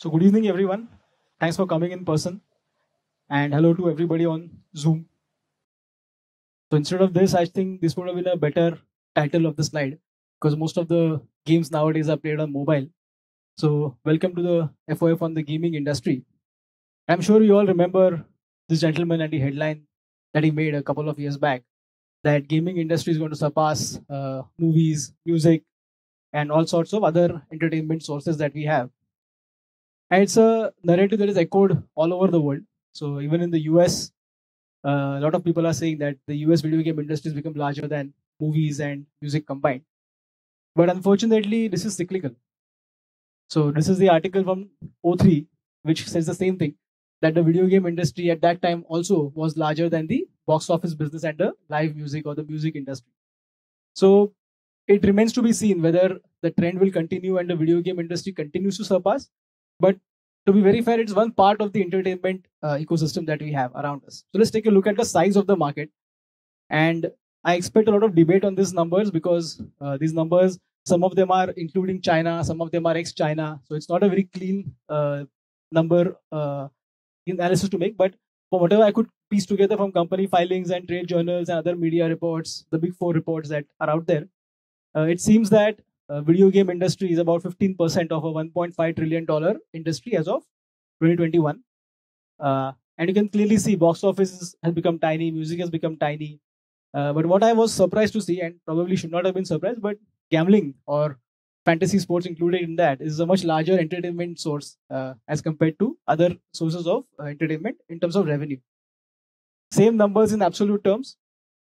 So good evening, everyone. Thanks for coming in person, and hello to everybody on Zoom. So instead of this, I think this would have been a better title of the slide because most of the games nowadays are played on mobile. So welcome to the FOF on the gaming industry. I'm sure you all remember this gentleman and the headline that he made a couple of years back that gaming industry is going to surpass movies, music, and all sorts of other entertainment sources that we have. And it's a narrative that is echoed all over the world. So even in the US, a lot of people are saying that the US video game industry has become larger than movies and music combined. But unfortunately, this is cyclical. So this is the article from O3, which says the same thing, that the video game industry at that time also was larger than the box office business and the live music or the music industry. So it remains to be seen whether the trend will continue and the video game industry continues to surpass. But to be very fair, it's one part of the entertainment ecosystem that we have around us. So let's take a look at the size of the market. And I expect a lot of debate on these numbers because these numbers, some of them are including China, some of them are ex-China. So it's not a very clean number analysis to make. But from whatever I could piece together from company filings and trade journals and other media reports, the big four reports that are out there, it seems that video game industry is about 15% of a $1.5 trillion industry as of 2021. And you can clearly see box office has become tiny, music has become tiny. But what I was surprised to see, and probably should not have been surprised, but gambling or fantasy sports included in that is a much larger entertainment source as compared to other sources of entertainment in terms of revenue. Same numbers in absolute terms.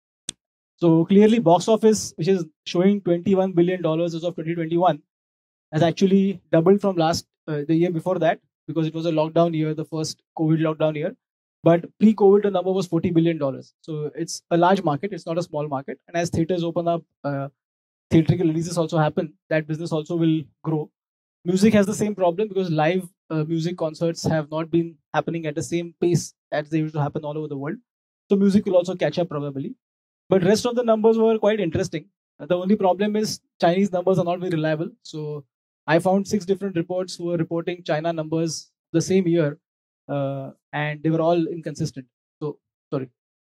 So clearly, box office, which is showing $21 billion as of 2021, has actually doubled from the year before that because it was a lockdown year, the first COVID lockdown year. But pre-COVID, the number was $40 billion. So it's a large market. It's not a small market. And as theaters open up, theatrical releases also happen. That business also will grow. Music has the same problem because live music concerts have not been happening at the same pace as they used to happen all over the world. So music will also catch up probably. But rest of the numbers were quite interesting. The only problem is Chinese numbers are not very reliable. So I found 6 different reports who were reporting China numbers the same year, and they were all inconsistent. So, sorry.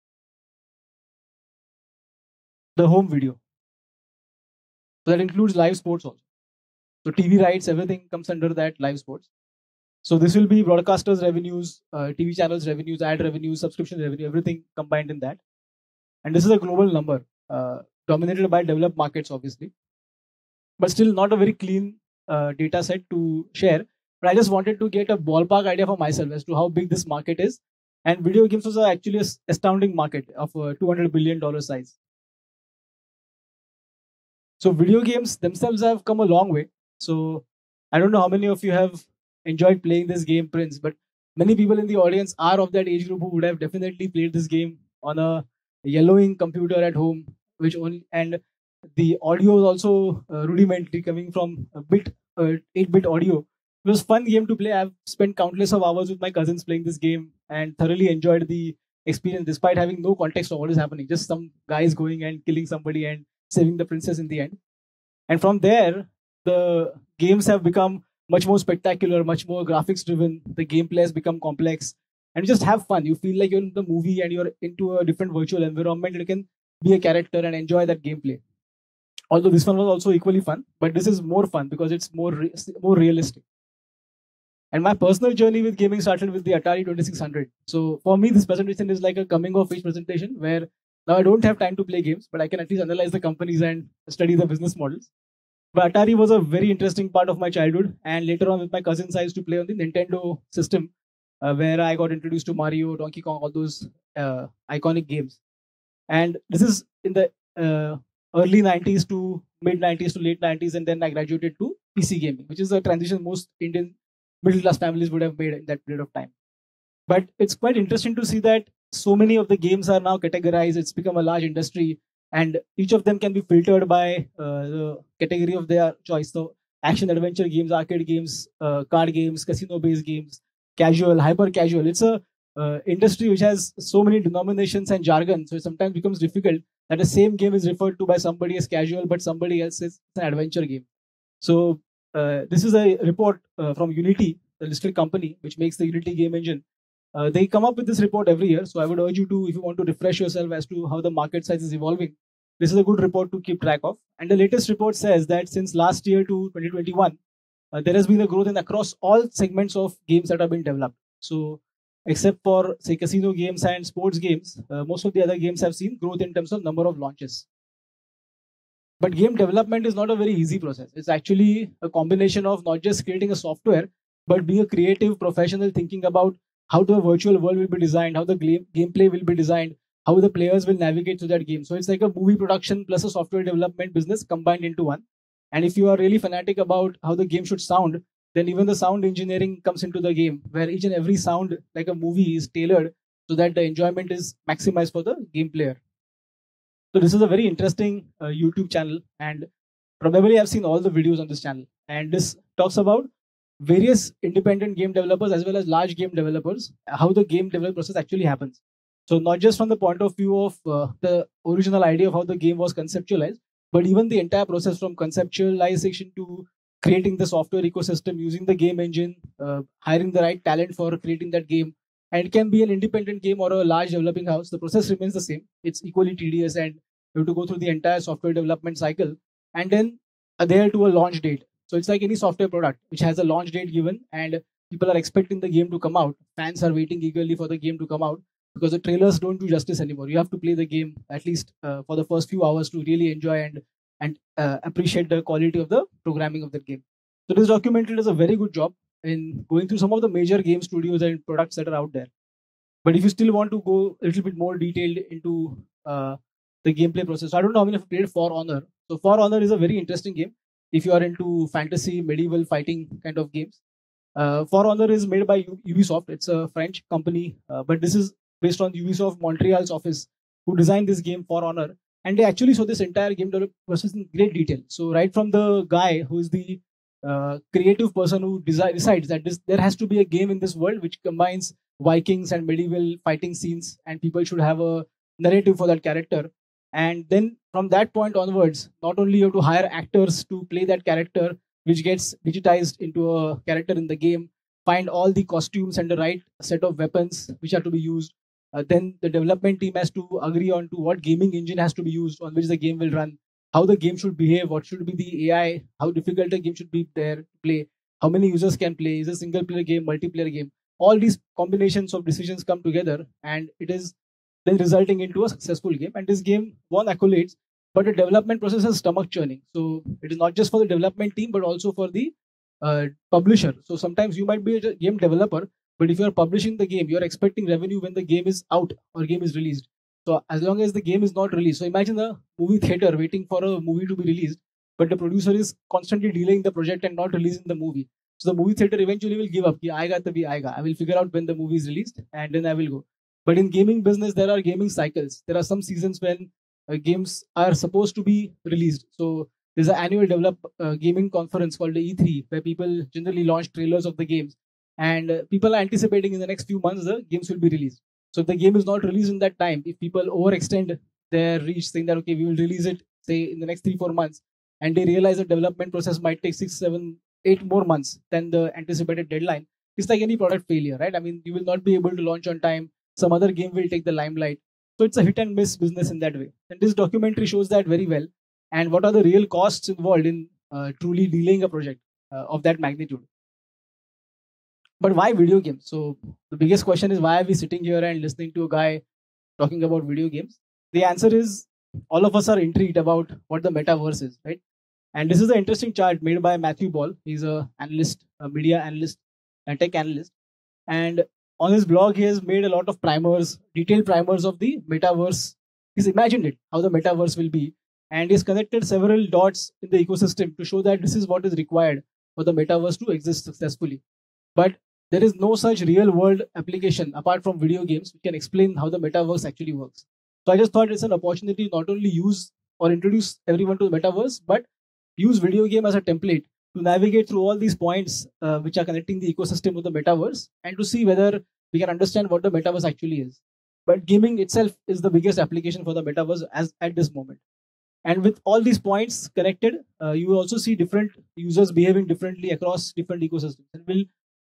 The home video. So that includes live sports also. So TV rights, everything comes under that live sports. So this will be broadcasters' revenues, TV channels' revenues, ad revenues, subscription revenue, everything combined in that. And this is a global number, dominated by developed markets, obviously, but still not a very clean data set to share. But I just wanted to get a ballpark idea for myself as to how big this market is. And video games was actually an astounding market of a $200 billion size. So video games themselves have come a long way. So I don't know how many of you have enjoyed playing this game, Prince, but many people in the audience are of that age group who would have definitely played this game on a yellowing computer at home, and the audio is also rudimentary, coming from a 8-bit audio. It was a fun game to play. I've spent countless of hours with my cousins playing this game and thoroughly enjoyed the experience despite having no context of what is happening. Just some guys going and killing somebody and saving the princess in the end. And from there, the games have become much more spectacular, much more graphics driven. The gameplay has become complex. And you just have fun. You feel like you're in the movie and you're into a different virtual environment. You can be a character and enjoy that gameplay. Although this one was also equally fun, but this is more fun because it's more realistic. And my personal journey with gaming started with the Atari 2600. So for me, this presentation is like a coming of age presentation where now I don't have time to play games, but I can at least analyze the companies and study the business models. But Atari was a very interesting part of my childhood. And later on with my cousins, I used to play on the Nintendo system, where I got introduced to Mario, Donkey Kong, all those iconic games. And this is in the early 90s to mid 90s to late 90s. And then I graduated to PC gaming, which is a transition most Indian middle class families would have made in that period of time. But it's quite interesting to see that so many of the games are now categorized. It's become a large industry, and each of them can be filtered by the category of their choice. So action adventure games, arcade games, card games, casino based games, casual, hyper casual. It's a industry which has so many denominations and jargon, so it sometimes becomes difficult that the same game is referred to by somebody as casual, but somebody else is an adventure game. So this is a report from Unity, the listed company which makes the Unity game engine, they come up with this report every year. So I would urge you to, if you want to refresh yourself as to how the market size is evolving, this is a good report to keep track of. And the latest report says that since last year to 2021, there has been a growth in across all segments of games that have been developed. So except for say casino games and sports games, most of the other games have seen growth in terms of number of launches. But game development is not a very easy process. It's actually a combination of not just creating a software, but being a creative professional, thinking about how the virtual world will be designed, how the gameplay will be designed, how the players will navigate through that game. So it's like a movie production plus a software development business combined into one. And if you are really fanatic about how the game should sound, then even the sound engineering comes into the game, where each and every sound, like a movie, is tailored so that the enjoyment is maximized for the game player. So this is a very interesting YouTube channel, and probably I've seen all the videos on this channel. And this talks about various independent game developers as well as large game developers, how the game development process actually happens. So not just from the point of view of the original idea of how the game was conceptualized, but even the entire process from conceptualization to creating the software ecosystem, using the game engine, hiring the right talent for creating that game. And it can be an independent game or a large developing house. The process remains the same. It's equally tedious, and you have to go through the entire software development cycle and then adhere to a launch date. So it's like any software product which has a launch date given, and people are expecting the game to come out. Fans are waiting eagerly for the game to come out because the trailers don't do justice anymore. You have to play the game at least for the first few hours to really enjoy and appreciate the quality of the programming of the game. So this documentary does a very good job in going through some of the major game studios and products that are out there. But if you still want to go a little bit more detailed into the gameplay process, so I don't know how many have played For Honor. So For Honor is a very interesting game if you are into fantasy, medieval fighting kind of games. For Honor is made by Ubisoft. It's a French company, but this is based on Ubisoft Montreal's office, who designed this game For Honor. And they actually show this entire game development process in great detail. So right from the guy who is the creative person who decides that there has to be a game in this world which combines Vikings and medieval fighting scenes, and people should have a narrative for that character. And then from that point onwards, not only you have to hire actors to play that character, which gets digitized into a character in the game, find all the costumes and the right set of weapons which are to be used. Then the development team has to agree on to what gaming engine has to be used on which the game will run, how the game should behave, what should be the AI, how difficult the game should be there to play, how many users can play, is it a single player game, multiplayer game. All these combinations of decisions come together, and it is then resulting into a successful game. And this game won accolades, but the development process is stomach churning. So it is not just for the development team, but also for the publisher. So sometimes you might be a game developer, but if you are publishing the game, you are expecting revenue when the game is out or game is released. So as long as the game is not released, so imagine a movie theater waiting for a movie to be released, but the producer is constantly delaying the project and not releasing the movie. So the movie theater eventually will give up. I will figure out when the movie is released and then I will go. But in gaming business, there are gaming cycles. There are some seasons when games are supposed to be released. So there's an annual gaming conference called the E3, where people generally launch trailers of the games, and people are anticipating in the next few months the games will be released. So if the game is not released in that time, if people overextend their reach, saying that okay, we will release it say in the next 3-4 months, and they realize the development process might take 6, 7, 8 more months than the anticipated deadline, it's like any product failure, right? I mean, you will not be able to launch on time. Some other game will take the limelight. So it's a hit and miss business in that way. And this documentary shows that very well. And what are the real costs involved in truly delaying a project of that magnitude? But why video games? So the biggest question is, why are we sitting here and listening to a guy talking about video games? The answer is, all of us are intrigued about what the metaverse is, right? And this is an interesting chart made by Matthew Ball. He's a analyst, a media analyst, a tech analyst. And on his blog, he has made a lot of primers, detailed primers of the metaverse. He's imagined it, how the metaverse will be. And he's connected several dots in the ecosystem to show that this is what is required for the metaverse to exist successfully. But there is no such real world application apart from video games which can explain how the metaverse actually works. So I just thought it's an opportunity to not only use or introduce everyone to the metaverse, but use video game as a template to navigate through all these points which are connecting the ecosystem to the metaverse, and to see whether we can understand what the metaverse actually is. But gaming itself is the biggest application for the metaverse as at this moment. And with all these points connected, you will also see different users behaving differently across different ecosystems. And we'll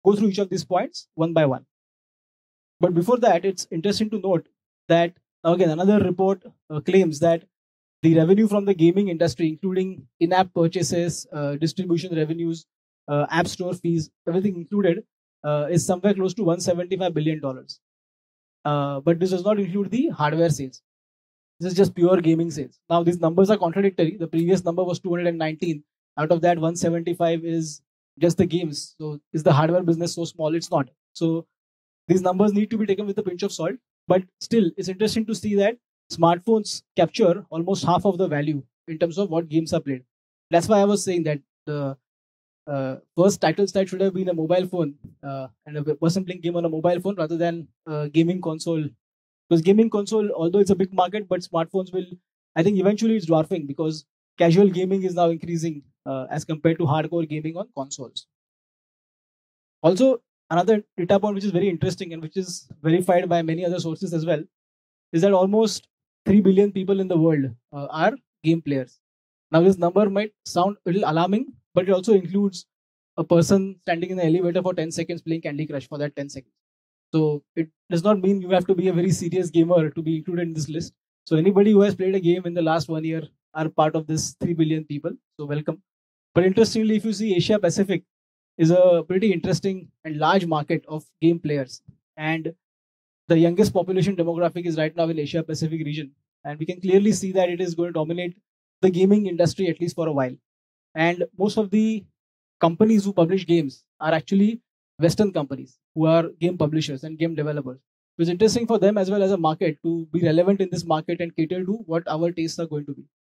go through each of these points one by one. But before that, it's interesting to note that, again, another report claims that the revenue from the gaming industry, including in-app purchases, distribution revenues, app store fees, everything included, is somewhere close to $175 billion. But this does not include the hardware sales. This is just pure gaming sales. Now, these numbers are contradictory. The previous number was 219. Out of that, 175 is just the games. So, is the hardware business so small? It's not. So, these numbers need to be taken with a pinch of salt. But still, it's interesting to see that smartphones capture almost half of the value in terms of what games are played. That's why I was saying that the first title slide should have been a mobile phone and a person playing game on a mobile phone rather than a gaming console. Because gaming console, although it's a big market, but smartphones will, I think eventually it's dwarfing because casual gaming is now increasing as compared to hardcore gaming on consoles. Also, another data point which is very interesting and which is verified by many other sources as well is that almost 3 billion people in the world are game players. Now, this number might sound a little alarming, but it also includes a person standing in the elevator for 10 seconds playing Candy Crush for that 10 seconds. So it does not mean you have to be a very serious gamer to be included in this list. So anybody who has played a game in the last 1 year are part of this 3 billion people. So welcome. But interestingly, if you see Asia Pacific is a pretty interesting and large market of game players. And the youngest population demographic is right now in Asia Pacific region. And we can clearly see that it is going to dominate the gaming industry at least for a while. And most of the companies who publish games are actually Western companies who are game publishers and game developers. It's interesting for them as well as a market to be relevant in this market and cater to what our tastes are going to be.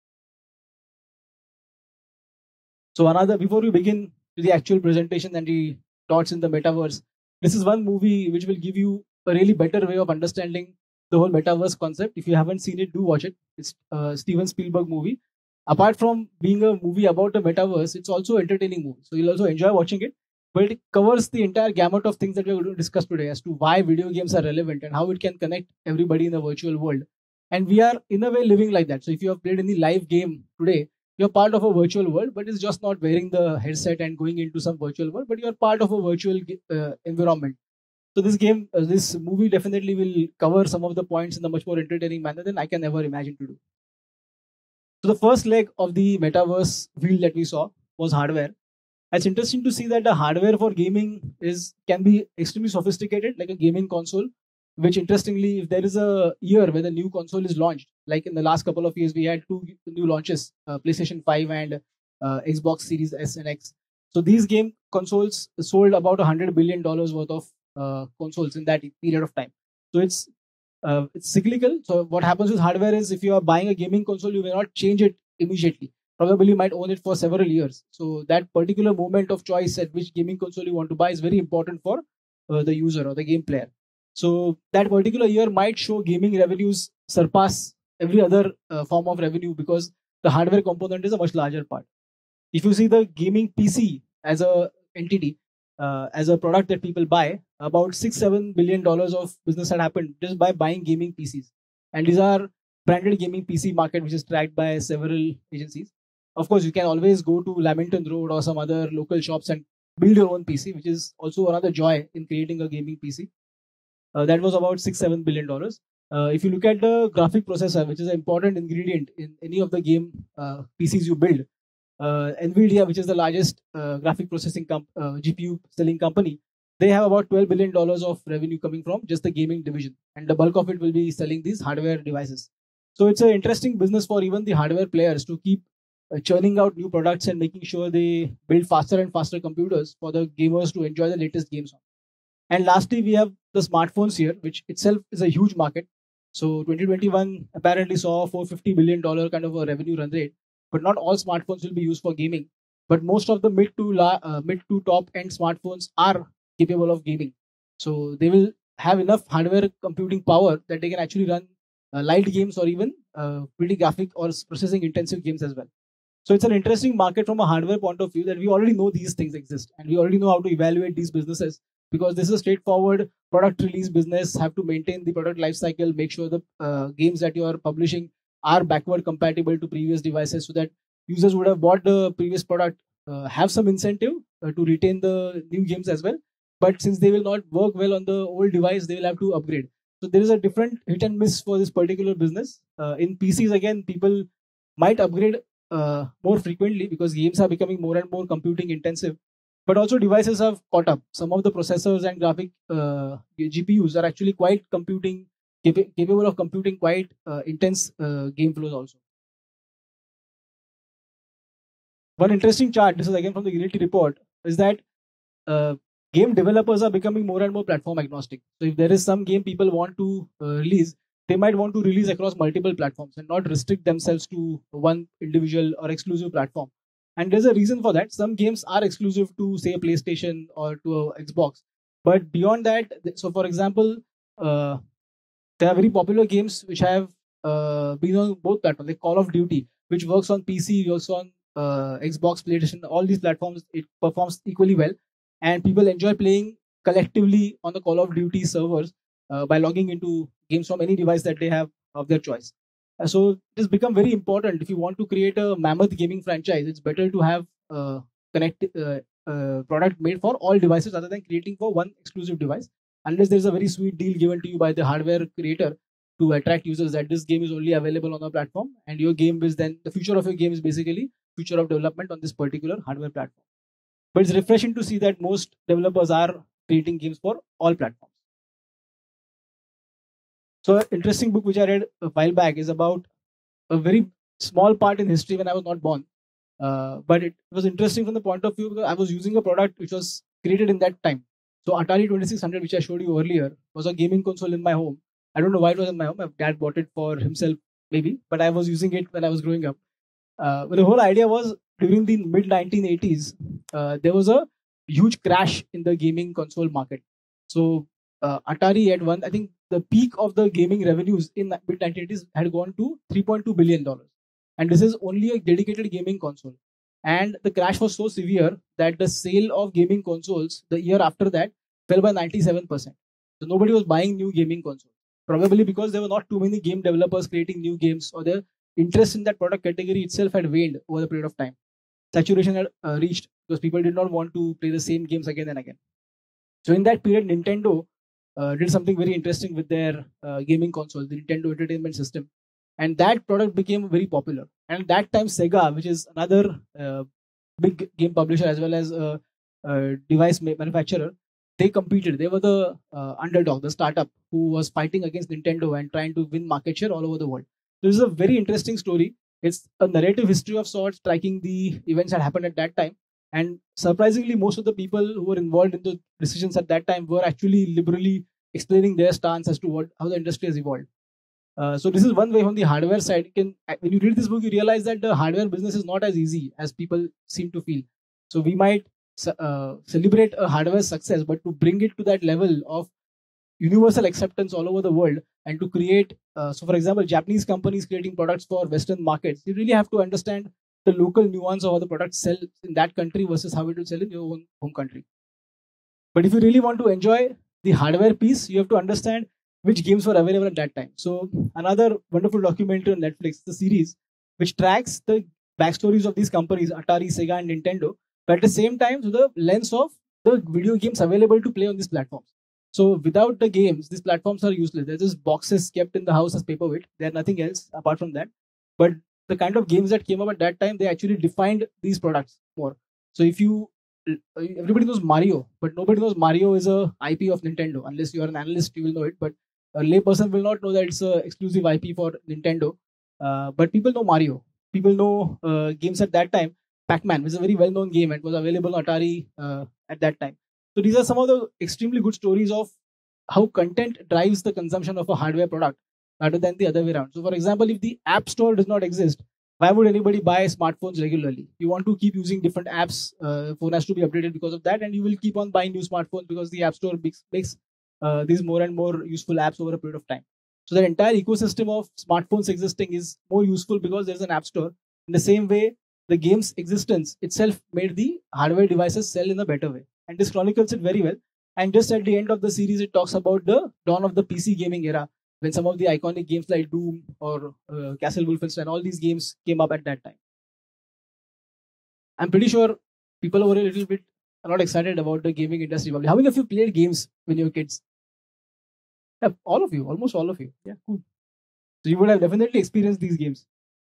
So before we begin with the actual presentation and the thoughts in the metaverse, this is one movie which will give you a really better way of understanding the whole metaverse concept. If you haven't seen it, do watch it. It's a Steven Spielberg movie. Apart from being a movie about the metaverse, it's also an entertaining movie. So you'll also enjoy watching it. But it covers the entire gamut of things that we're going to discuss today as to why video games are relevant and how it can connect everybody in the virtual world. And we are, in a way, living like that. So if you have played any live game today, you're part of a virtual world, but it's just not wearing the headset and going into some virtual world, but you're part of a virtual environment. So this movie definitely will cover some of the points in a much more entertaining manner than I can ever imagine to do. So the first leg of the metaverse wheel that we saw was hardware. It's interesting to see that the hardware for gaming can be extremely sophisticated, like a gaming console, which interestingly, if there is a year where the new console is launched, like in the last couple of years, we had 2 new launches, PlayStation 5 and Xbox Series S and X. So these game consoles sold about $100 billion worth of consoles in that period of time. So it's cyclical. So what happens with hardware is if you are buying a gaming console, you may not change it immediately. Probably you might own it for several years. So that particular moment of choice at which gaming console you want to buy is very important for the user or the game player. So that particular year might show gaming revenues surpass every other form of revenue because the hardware component is a much larger part. If you see the gaming PC as a entity, as a product that people buy, about $6-7 billion of business had happened just by buying gaming PCs. And these are branded gaming PC market, which is tracked by several agencies. Of course, you can always go to Lamington Road or some other local shops and build your own PC, which is also another joy in creating a gaming PC. That was about $6-7 billion. If you look at the graphic processor, which is an important ingredient in any of the game PCs you build, Nvidia, which is the largest graphic processing GPU selling company, they have about $12 billion of revenue coming from just the gaming division. And the bulk of it will be selling these hardware devices. So it's an interesting business for even the hardware players to keep churning out new products and making sure they build faster and faster computers for the gamers to enjoy the latest games on. And lastly, we have the smartphones here, which itself is a huge market. So 2021 apparently saw $450 billion kind of a revenue run rate. But not all smartphones will be used for gaming. But most of the mid to top end smartphones are capable of gaming. So they will have enough hardware computing power that they can actually run light games or even pretty graphic or processing intensive games as well. So it's an interesting market from a hardware point of view that we already know these things exist and we already know how to evaluate these businesses because this is a straightforward product release business, have to maintain the product life cycle, make sure the games that you are publishing are backward compatible to previous devices so that users would have bought the previous product have some incentive to retain the new games as well. but since they will not work well on the old device, they will have to upgrade. So there is a different hit and miss for this particular business. In PCs, again, people might upgrade more frequently because games are becoming more and more computing intensive. But also devices have caught up. Some of the processors and graphic GPUs are actually quite capable of computing quite intense game flows also. One interesting chart, this is again from the Reality report, is that uh, game developers are becoming more and more platform agnostic. So if there is some game people want to release, they might want to release across multiple platforms and not restrict themselves to one individual or exclusive platform. And there's a reason for that. Some games are exclusive to, say, a PlayStation or to a Xbox. But beyond that, so for example, uh, there are very popular games which have been on both platforms, like Call of Duty, which works on PC, works on Xbox, PlayStation, all these platforms. It performs equally well, and people enjoy playing collectively on the Call of Duty servers by logging into games from any device that they have of their choice. So it has become very important. If you want to create a mammoth gaming franchise, it's better to have product made for all devices rather than creating for one exclusive device, unless there's a very sweet deal given to you by the hardware creator to attract users that this game is only available on the platform, and your game is then the future of your game is basically future of development on this particular hardware platform. But it's refreshing to see that most developers are creating games for all platforms. So, an interesting book which I read a while back is about a very small part in history when I was not born. But it was interesting from the point of view because I was using a product which was created in that time. So Atari 2600, which I showed you earlier, was a gaming console in my home. I don't know why it was in my home. My dad bought it for himself, maybe, but I was using it when I was growing up. But the whole idea was during the mid 1980s, there was a huge crash in the gaming console market. So Atari had I think the peak of the gaming revenues in the mid 1980s had gone to $3.2 billion. And this is only a dedicated gaming console. And the crash was so severe that the sale of gaming consoles the year after that fell by 97%. So nobody was buying new gaming consoles, probably because there were not too many game developers creating new games, or the interest in that product category itself had waned over the period of time. Saturation had reached because people did not want to play the same games again and again. So in that period, Nintendo did something very interesting with their gaming console, the Nintendo Entertainment System, and that product became very popular. And at that time, Sega, which is another big game publisher as well as a device manufacturer, they competed. They were the underdog, the startup who was fighting against Nintendo and trying to win market share all over the world. So this is a very interesting story. It's a narrative history of sorts, tracking the events that happened at that time. And surprisingly, most of the people who were involved in the decisions at that time were actually liberally explaining their stance as to how the industry has evolved. So this is one way from the hardware side. When you read this book, you realize that the hardware business is not as easy as people seem to feel. So we might celebrate a hardware success, but to bring it to that level of universal acceptance all over the world and to create, so for example, Japanese companies creating products for Western markets, you really have to understand the local nuance of how the product sell in that country versus how it will sell in your own home country. But if you really want to enjoy the hardware piece, you have to understand which games were available at that time. So another wonderful documentary on Netflix, the series, which tracks the backstories of these companies, Atari, Sega, and Nintendo, but at the same time through the lens of the video games available to play on these platforms. So without the games, these platforms are useless. They're just boxes kept in the house as paperweight. They're nothing else apart from that. But the kind of games that came up at that time, they actually defined these products more. So if you everybody knows Mario, but nobody knows Mario is a IP of Nintendo. Unless you are an analyst, you will know it. But a layperson will not know that it's an exclusive IP for Nintendo. But people know Mario. People know games at that time. Pac-Man was a very well-known game and was available on Atari at that time. So these are some of the extremely good stories of how content drives the consumption of a hardware product rather than the other way around. So, for example, if the App Store does not exist, why would anybody buy smartphones regularly? You want to keep using different apps. Phone has to be updated because of that, and you will keep on buying new smartphones because the App Store makes these more and more useful apps over a period of time. So the entire ecosystem of smartphones existing is more useful because there's an App Store. In the same way, the game's existence itself made the hardware devices sell in a better way, and this chronicles it very well. And just at the end of the series, it talks about the dawn of the PC gaming era, when some of the iconic games like Doom or Castle Wolfenstein, all these games came up at that time. I'm pretty sure people were a little bit are not excited about the gaming industry. Probably. How many of you played games when you were kids? Yeah, all of you, almost all of you. Yeah, cool. So you would have definitely experienced these games.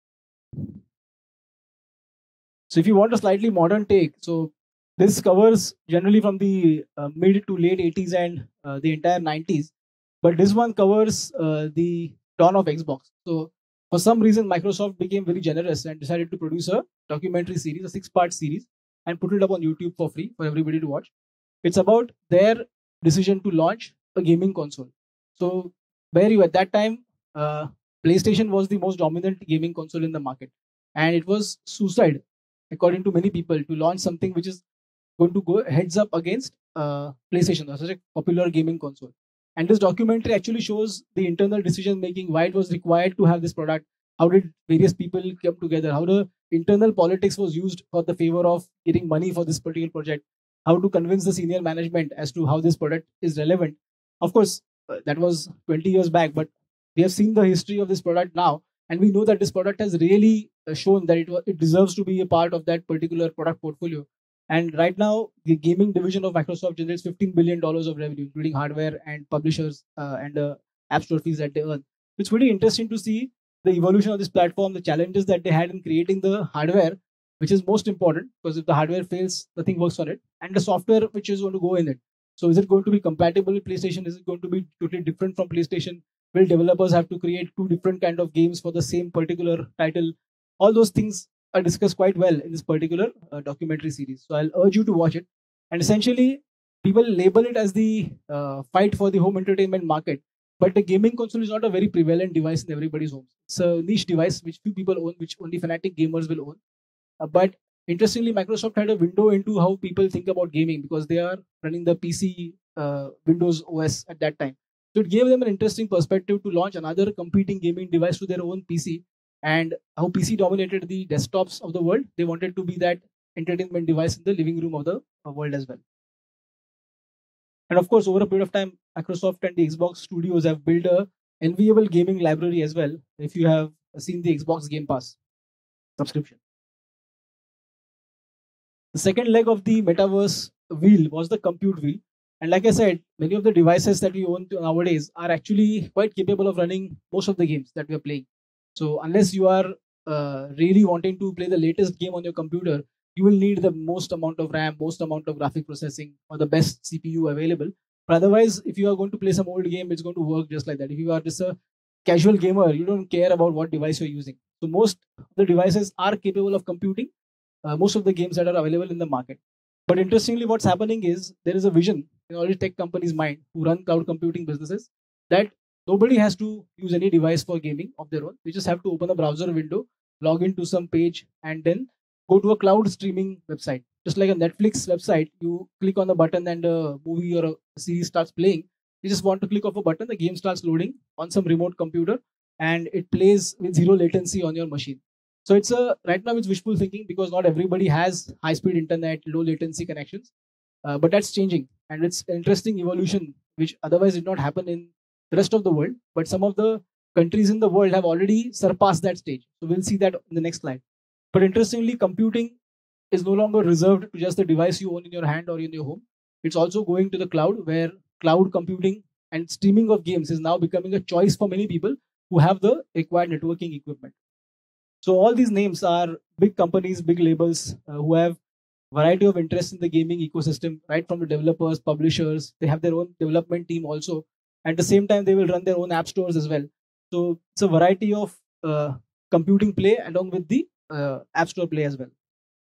So if you want a slightly modern take, so this covers generally from the mid to late 80s and the entire 90s. But this one covers the dawn of Xbox. So for some reason, Microsoft became very generous and decided to produce a documentary series, a 6-part series, and put it up on YouTube for free for everybody to watch. It's about their decision to launch a gaming console. So where you at that time, PlayStation was the most dominant gaming console in the market, and it was suicide, according to many people, to launch something which is going to go heads up against PlayStation, such a popular gaming console. And this documentary actually shows the internal decision making, why it was required to have this product, how did various people come together, how the internal politics was used for the favor of getting money for this particular project, how to convince the senior management as to how this product is relevant. Of course, that was 20 years back, but we have seen the history of this product now, and we know that this product has really shown that it deserves to be a part of that particular product portfolio. And right now, the gaming division of Microsoft generates $15 billion of revenue, including hardware and publishers and app store fees that they earn. It's pretty interesting to see the evolution of this platform, the challenges that they had in creating the hardware, which is most important, because if the hardware fails, nothing works on it, and the software which is going to go in it. So is it going to be compatible with PlayStation? Is it going to be totally different from PlayStation? Will developers have to create two different kind of games for the same particular title? All those things are discussed quite well in this particular documentary series. So I'll urge you to watch it. And essentially, people label it as the fight for the home entertainment market. But the gaming console is not a very prevalent device in everybody's homes. It's a niche device which few people own, which only fanatic gamers will own. But interestingly, Microsoft had a window into how people think about gaming because they are running the PC Windows OS at that time. So it gave them an interesting perspective to launch another competing gaming device to their own PC. And how PC dominated the desktops of the world, they wanted to be that entertainment device in the living room of the world as well. And of course, over a period of time, Microsoft and the Xbox studios have built a enviable gaming library as well. If you have seen the Xbox Game Pass subscription. The second leg of the metaverse wheel was the compute wheel. And like I said, many of the devices that we own nowadays are actually quite capable of running most of the games that we are playing. So unless you are really wanting to play the latest game on your computer, you will need the most amount of RAM, most amount of graphic processing, or the best CPU available. But otherwise, if you are going to play some old game, it's going to work just like that. If you are just a casual gamer, you don't care about what device you're using. So most of the devices are capable of computing most of the games that are available in the market. But interestingly, what's happening is there is a vision in all the tech companies' mind who run cloud computing businesses that nobody has to use any device for gaming of their own. You just have to open a browser window, log into some page, and then go to a cloud streaming website. Just like a Netflix website, you click on the button and a movie or a series starts playing. You just want to click off a button, the game starts loading on some remote computer, and it plays with zero latency on your machine. So it's right now it's wishful thinking because not everybody has high-speed internet, low latency connections, but that's changing, and it's an interesting evolution which otherwise did not happen in the rest of the world. But some of the countries in the world have already surpassed that stage. So we'll see that in the next slide. But interestingly, computing is no longer reserved to just the device you own in your hand or in your home. It's also going to the cloud, where cloud computing and streaming of games is now becoming a choice for many people who have the required networking equipment. So all these names are big companies, big labels who have variety of interest in the gaming ecosystem, right from the developers, publishers. They have their own development team also. At the same time, they will run their own app stores as well. So it's a variety of computing play along with the app store play as well.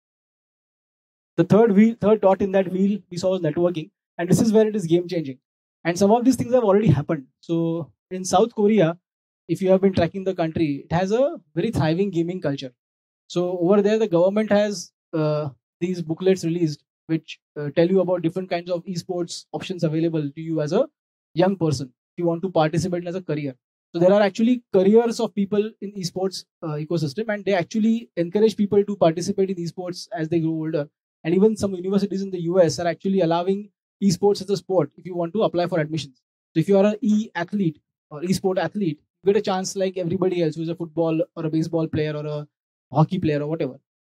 The third dot in that wheel we saw was networking, and this is where it is game changing. And some of these things have already happened. So in South Korea, if you have been tracking the country, it has a very thriving gaming culture. So over there, the government has these booklets released which tell you about different kinds of esports options available to you as a young person if you want to participate in as a career. So there are actually careers of people in esports ecosystem, and they actually encourage people to participate in esports as they grow older. And even some universities in the US are actually allowing esports as a sport if you want to apply for admissions. So if you are an e-athlete or e-sport athlete, you get a chance like everybody else who's a football or a baseball player or a hockey player or whatever.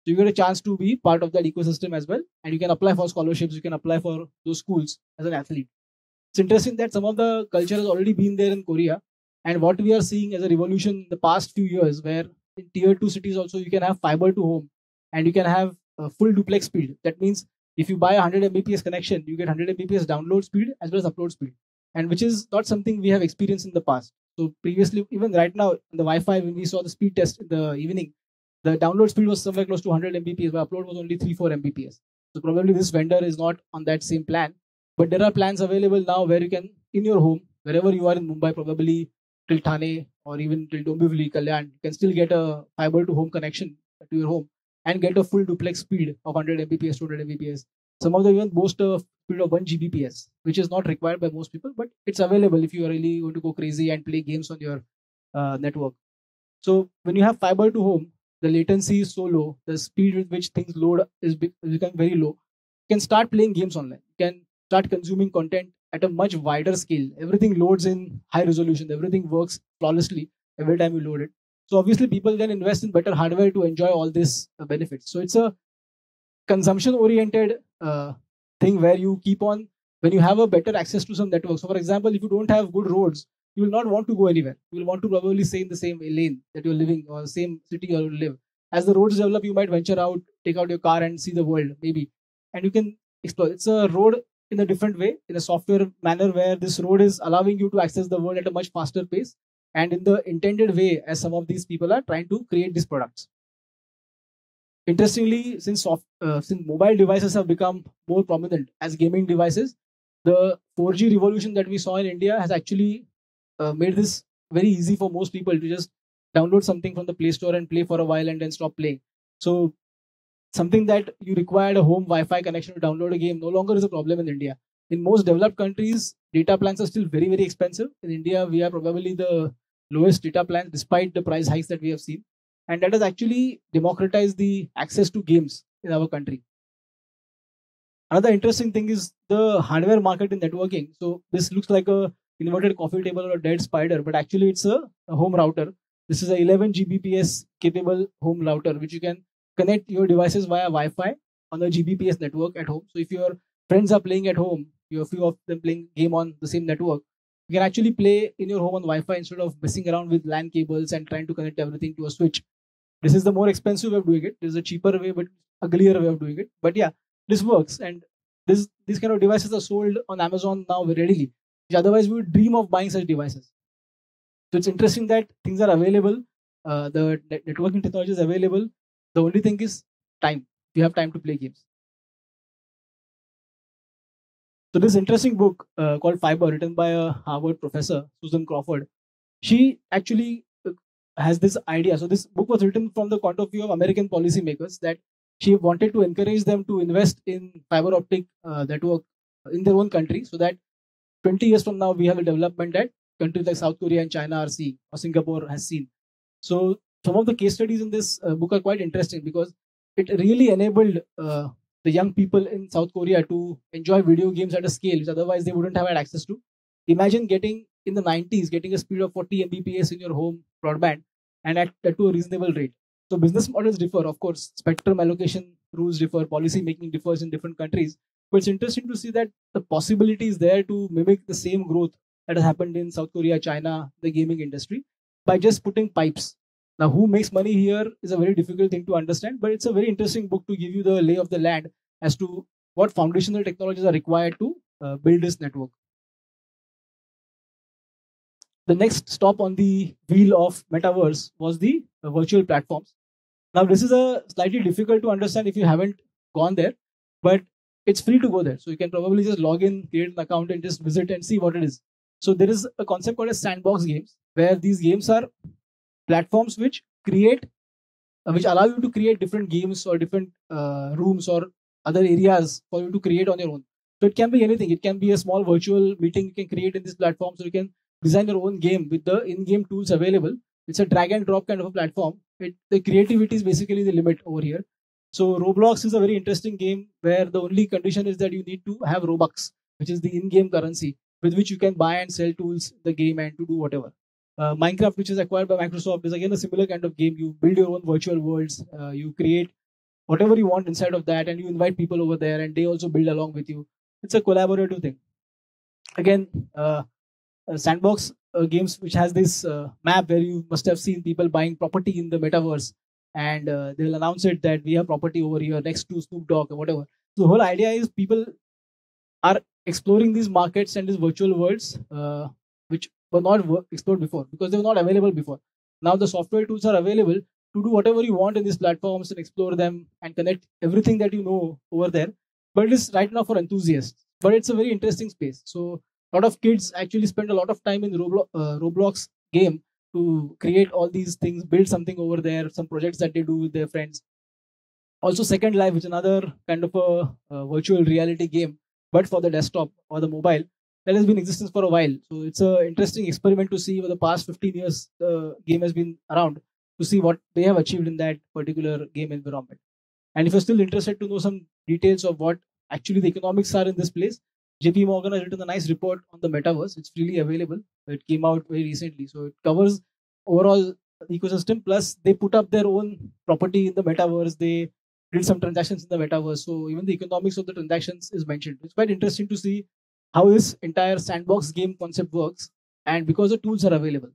So you get a chance to be part of that ecosystem as well, and you can apply for scholarships, you can apply for those schools as an athlete. It's interesting that some of the culture has already been there in Korea, and what we are seeing as a revolution in the past few years, where in tier 2 cities also you can have fiber to home, and you can have full duplex speed. That means if you buy a 100 Mbps connection, you get 100 Mbps download speed as well as upload speed, and which is not something we have experienced in the past. So previously, even right now, in the Wi-Fi, when we saw the speed test in the evening, the download speed was somewhere close to 100 Mbps, but upload was only 3-4 Mbps. So probably this vendor is not on that same plan, but there are plans available now where you can, in your home, wherever you are in Mumbai, probably till Thane or even till Dombivli, Kalyan, you can still get a fiber to home connection to your home and get a full duplex speed of 100 Mbps, 200 Mbps. Some of them even boast a speed of 1 Gbps, which is not required by most people, but it's available if you are really going to go crazy and play games on your network. So when you have fiber to home, the latency is so low, the speed with which things load is become very low. You can start playing games online. You can start consuming content at a much wider scale. Everything loads in high resolution. Everything works flawlessly every time you load it. So obviously people then invest in better hardware to enjoy all these benefits. So it's a consumption oriented thing where you keep on, when you have a better access to some network. So for example, if you don't have good roads, you will not want to go anywhere. You will want to probably stay in the same lane that you're living or the same city you live. As the roads develop, you might venture out, take out your car and see the world maybe, and you can explore. It's a road in a different way, in a software manner, where this road is allowing you to access the world at a much faster pace and in the intended way as some of these people are trying to create these products. Interestingly, since mobile devices have become more prominent as gaming devices, the 4G revolution that we saw in India has actually made this very easy for most people to just download something from the Play Store and play for a while and then stop playing. So something that you required a home Wi-Fi connection to download a game no longer is a problem in India. In most developed countries, data plans are still very, very expensive. In India, we are probably the lowest data plans despite the price hikes that we have seen. And that has actually democratized the access to games in our country. Another interesting thing is the hardware market in networking. So this looks like a inverted coffee table or a dead spider, but actually it's a home router. This is a 11 Gbps capable home router, which you can connect your devices via Wi-Fi on a Gbps network at home. So if your friends are playing at home, you have a few of them playing game on the same network, you can actually play in your home on Wi-Fi instead of messing around with LAN cables and trying to connect everything to a switch. This is the more expensive way of doing it. This is a cheaper way, but uglier way of doing it. But yeah, this works, and these kind of devices are sold on Amazon now very readily, which otherwise we would dream of buying such devices. So it's interesting that things are available. The networking technology is available. The only thing is time. You have time to play games. So this interesting book called Fiber, written by a Harvard professor, Susan Crawford, she actually has this idea. So this book was written from the point of view of American policymakers, that she wanted to encourage them to invest in fiber optic network in their own country, so that 20 years from now we have a development that countries like South Korea and China are seeing, or Singapore has seen. So some of the case studies in this book are quite interesting because it really enabled the young people in South Korea to enjoy video games at a scale which otherwise they wouldn't have had access to. Imagine getting in the 90s, getting a speed of 40 Mbps in your home broadband and at to a reasonable rate. So business models differ, of course. Spectrum allocation rules differ, policy making differs in different countries. But it's interesting to see that the possibility is there to mimic the same growth that has happened in South Korea, China, the gaming industry, by just putting pipes. Now, who makes money here is a very difficult thing to understand, but it's a very interesting book to give you the lay of the land as to what foundational technologies are required to build this network. The next stop on the wheel of metaverse was the virtual platforms. Now, this is a slightly difficult to understand if you haven't gone there, but it's free to go there. So you can probably just log in, create an account, and just visit and see what it is. So there is a concept called as sandbox games, where these games are platforms which allow you to create different games or different rooms or other areas for you to create on your own. So it can be anything. It can be a small virtual meeting you can create in this platform. So you can design your own game with the in-game tools available. It's a drag and drop kind of a platform. The creativity is basically the limit over here. So Roblox is a very interesting game where the only condition is that you need to have Robux, which is the in-game currency with which you can buy and sell tools in the game and to do whatever. Minecraft, which is acquired by Microsoft, is again a similar kind of game. You build your own virtual worlds. You create whatever you want inside of that, and you invite people over there, and they also build along with you. It's a collaborative thing. Again, sandbox games which has this map where you must have seen people buying property in the metaverse, and they will announce it that we have property over here next to Snoop Dogg or whatever. So the whole idea is people are exploring these markets and these virtual worlds which were not explored before because they were not available before. Now the software tools are available to do whatever you want in these platforms and explore them and connect everything that you know over there. But it is right now for enthusiasts. But it's a very interesting space. So a lot of kids actually spend a lot of time in Roblox game to create all these things, build something over there, some projects that they do with their friends. Also, Second Life, which is another kind of a virtual reality game, but for the desktop or the mobile, that has been in existence for a while. So it's an interesting experiment to see over the past 15 years the game has been around, to see what they have achieved in that particular game environment. And if you're still interested to know some details of what actually the economics are in this place, JP Morgan has written a nice report on the metaverse. It's freely available. It came out very recently. So it covers overall ecosystem. Plus, they put up their own property in the metaverse. They did some transactions in the metaverse. So even the economics of the transactions is mentioned. It's quite interesting to see how this entire sandbox game concept works, and because the tools are available.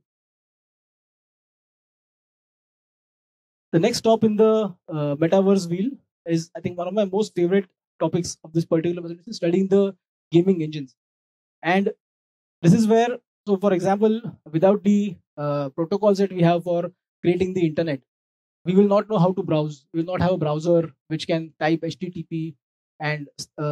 The next stop in the metaverse wheel is, I think, one of my most favorite topics of this particular presentation, studying the gaming engines. And this is where, so for example, without the protocols that we have for creating the internet, we will not know how to browse. We will not have a browser which can type HTTP and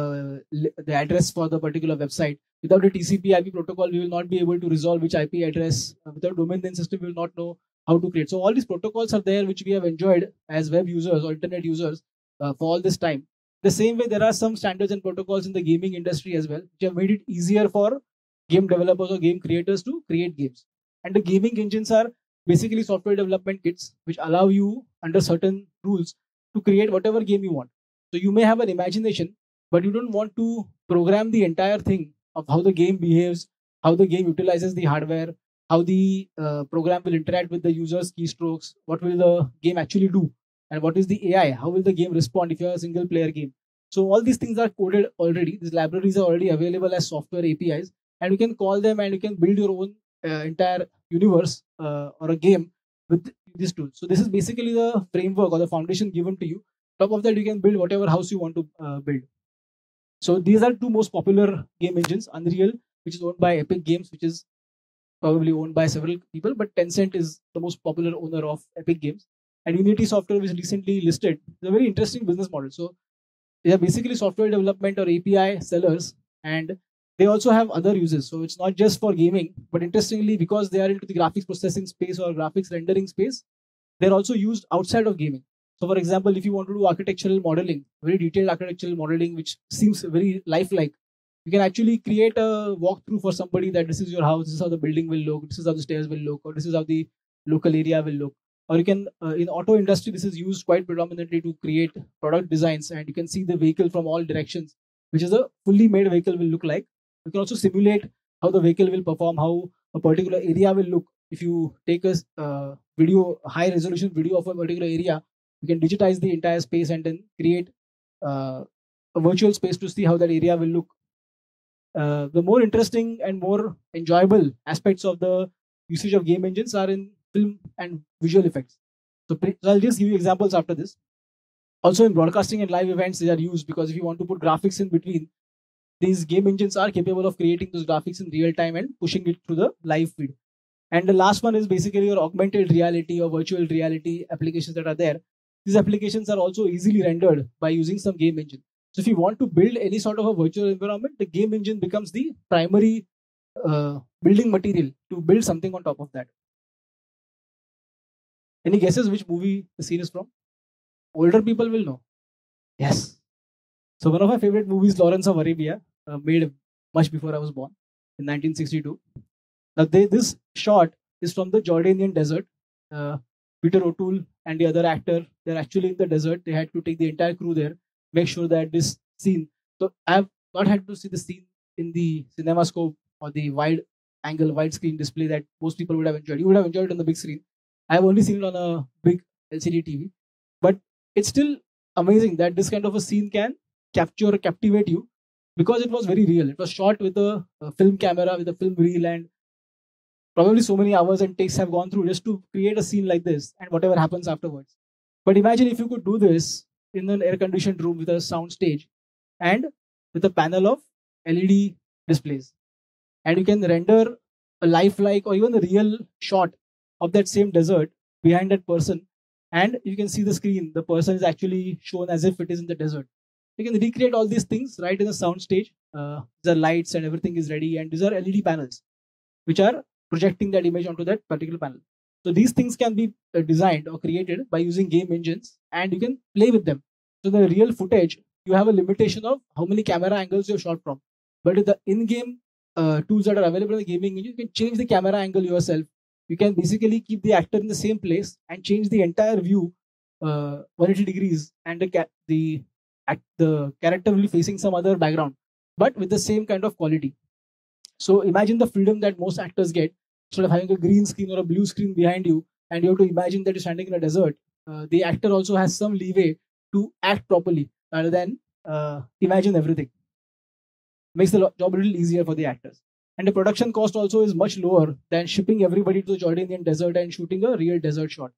the address for the particular website. Without a TCP/IP protocol, we will not be able to resolve which IP address. Without domain name system, we will not know how to create. So all these protocols are there, which we have enjoyed as web users or internet users for all this time. The same way, there are some standards and protocols in the gaming industry as well, which have made it easier for game developers or game creators to create games. And the gaming engines are basically software development kits which allow you, under certain rules, to create whatever game you want. So you may have an imagination, but you don't want to program the entire thing of how the game behaves, how the game utilizes the hardware, how the program will interact with the user's keystrokes, what will the game actually do, and what is the AI, how will the game respond if you have a single player game. So all these things are coded already. These libraries are already available as software APIs, and you can call them and you can build your own entire universe or a game with these tools. So this is basically the framework or the foundation given to you. Top of that, you can build whatever house you want to build. So these are two most popular game engines: Unreal, which is owned by Epic Games, which is probably owned by several people, but Tencent is the most popular owner of Epic Games. And Unity Software, which is recently listed, is a very interesting business model. So they are basically software development or API sellers, and they also have other uses. So it's not just for gaming, but interestingly, because they are into the graphics processing space or graphics rendering space, they're also used outside of gaming. So for example, if you want to do architectural modeling, very detailed architectural modeling, which seems very lifelike, you can actually create a walkthrough for somebody that this is your house, this is how the building will look, this is how the stairs will look, or this is how the local area will look. Or you can, in auto industry, this is used quite predominantly to create product designs, and you can see the vehicle from all directions, which is a fully made vehicle will look like. You can also simulate how the vehicle will perform, how a particular area will look. If you take a video, high resolution video of a particular area, you can digitize the entire space and then create a virtual space to see how that area will look. The more interesting and more enjoyable aspects of the usage of game engines are in film and visual effects. So I'll just give you examples after this. Also in broadcasting and live events, they are used because if you want to put graphics in between, these game engines are capable of creating those graphics in real time and pushing it through the live feed. And the last one is basically your augmented reality or virtual reality applications that are there. These applications are also easily rendered by using some game engine. So if you want to build any sort of a virtual environment, the game engine becomes the primary building material to build something on top of that. Any guesses which movie the scene is from? Older people will know. Yes. So one of my favorite movies, Lawrence of Arabia, made much before I was born in 1962. Now this shot is from the Jordanian desert. Peter O'Toole and the other actor, they're actually in the desert. They had to take the entire crew there, make sure that this scene. So I have not had to see the scene in the CinemaScope or the wide angle, widescreen display that most people would have enjoyed. You would have enjoyed it on the big screen. I have only seen it on a big LCD TV, but it's still amazing that this kind of a scene can captivate you, because it was very real. It was shot with a film camera, with a film reel, and probably so many hours and takes have gone through just to create a scene like this, and whatever happens afterwards. But imagine if you could do this in an air conditioned room with a sound stage and with a panel of LED displays, and you can render a lifelike or even a real shot of that same desert behind that person, and you can see the screen. The person is actually shown as if it is in the desert. You can recreate all these things right in a sound stage. The lights and everything is ready, and these are LED panels which are projecting that image onto that particular panel. So these things can be designed or created by using game engines, and you can play with them. So the real footage, you have a limitation of how many camera angles you've shot from. But with the in-game tools that are available in the gaming engine, you can change the camera angle yourself. You can basically keep the actor in the same place and change the entire view 180 degrees, and the character will be facing some other background, but with the same kind of quality. So imagine the freedom that most actors get. Instead of having a green screen or a blue screen behind you, and you have to imagine that you're standing in a desert, the actor also has some leeway to act properly rather than imagine everything. Makes the job a little easier for the actors. And the production cost also is much lower than shipping everybody to the Jordanian desert and shooting a real desert shot.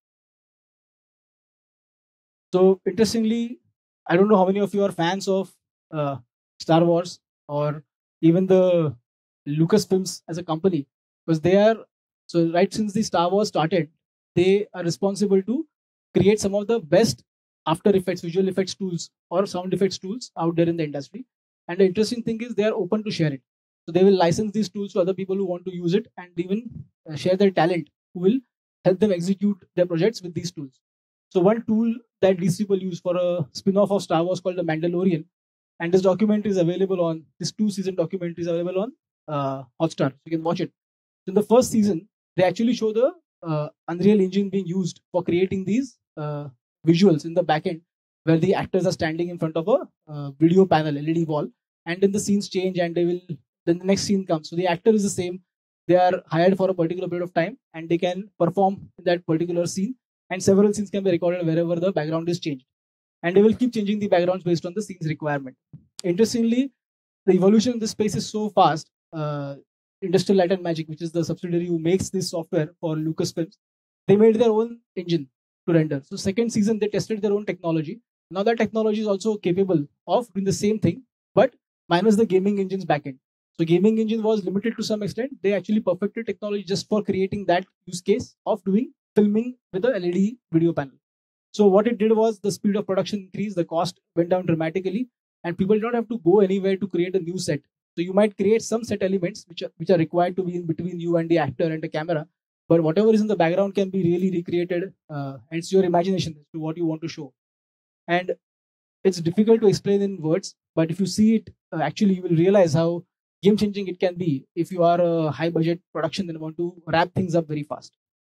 So interestingly, I don't know how many of you are fans of Star Wars or even the Lucasfilms as a company, because they are, so right since the Star Wars started, they are responsible to create some of the best After Effects, visual effects tools or sound effects tools out there in the industry. And the interesting thing is they are open to share it. So they will license these tools to other people who want to use it, and even share their talent who will help them execute their projects with these tools. So one tool that these people use for a spin-off of Star Wars called The Mandalorian, and this documentary is available on, this 2-season documentary is available on Hotstar. So you can watch it. In the first season, they actually show the Unreal Engine being used for creating these visuals in the backend, where the actors are standing in front of a video panel, LED wall, and then the scenes change, and then the next scene comes. So the actor is the same. They are hired for a particular period of time, and they can perform in that particular scene, and several scenes can be recorded wherever the background is changed. And they will keep changing the backgrounds based on the scene's requirement. Interestingly, the evolution in this space is so fast. Industrial Light and Magic, which is the subsidiary who makes this software for Lucasfilms, they made their own engine to render. So second season, they tested their own technology. Now that technology is also capable of doing the same thing, but minus the gaming engine's backend. So gaming engine was limited to some extent. They actually perfected technology just for creating that use case of doing filming with a LED video panel. So what it did was the speed of production increased, the cost went down dramatically, and people don't have to go anywhere to create a new set. So you might create some set elements which are required to be in between you and the actor and the camera, but whatever is in the background can be really recreated, and it's your imagination as to what you want to show. And it's difficult to explain in words, but if you see it, actually you will realize how game changing it can be if you are a high budget production and want to wrap things up very fast.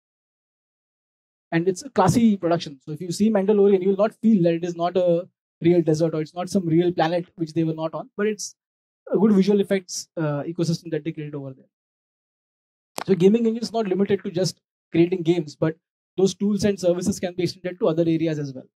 And it's a classy production. So if you see Mandalorian, you will not feel that it is not a real desert or it's not some real planet which they were not on, but it's a good visual effects ecosystem that they created over there. So gaming engine is not limited to just creating games, but those tools and services can be extended to other areas as well.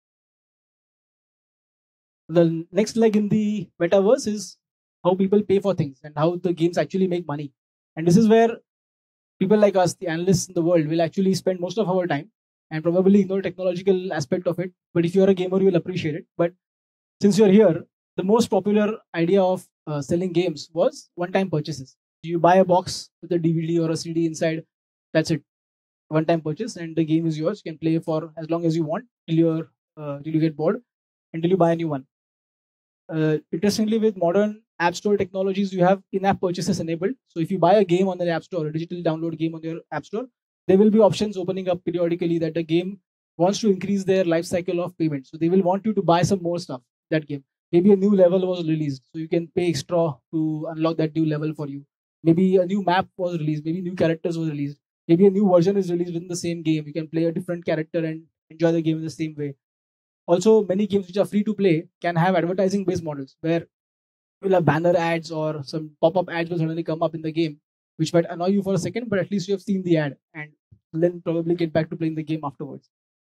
The next leg in the metaverse is how people pay for things and how the games actually make money. And this is where people like us, the analysts in the world, will actually spend most of our time and probably ignore technological aspect of it. But if you're a gamer, you'll appreciate it. But since you're here, the most popular idea of selling games was one-time purchases. You buy a box with a DVD or a CD inside. That's it, one-time purchase, and the game is yours. You can play for as long as you want till you get bored, until you buy a new one. Interestingly, with modern App Store technologies, you have in-app purchases enabled. So if you buy a game on the App Store, a digital download game on your App Store, there will be options opening up periodically that the game wants to increase their life cycle of payment. So they will want you to buy some more stuff that game. Maybe a new level was released, so you can pay extra to unlock that new level for you. Maybe a new map was released. Maybe new characters was released. Maybe a new version is released within the same game. You can play a different character and enjoy the game in the same way. Also, many games which are free to play can have advertising based models where you'll have banner ads or some pop-up ads will suddenly come up in the game, which might annoy you for a second, but at least you have seen the ad and then probably get back to playing the game afterwards.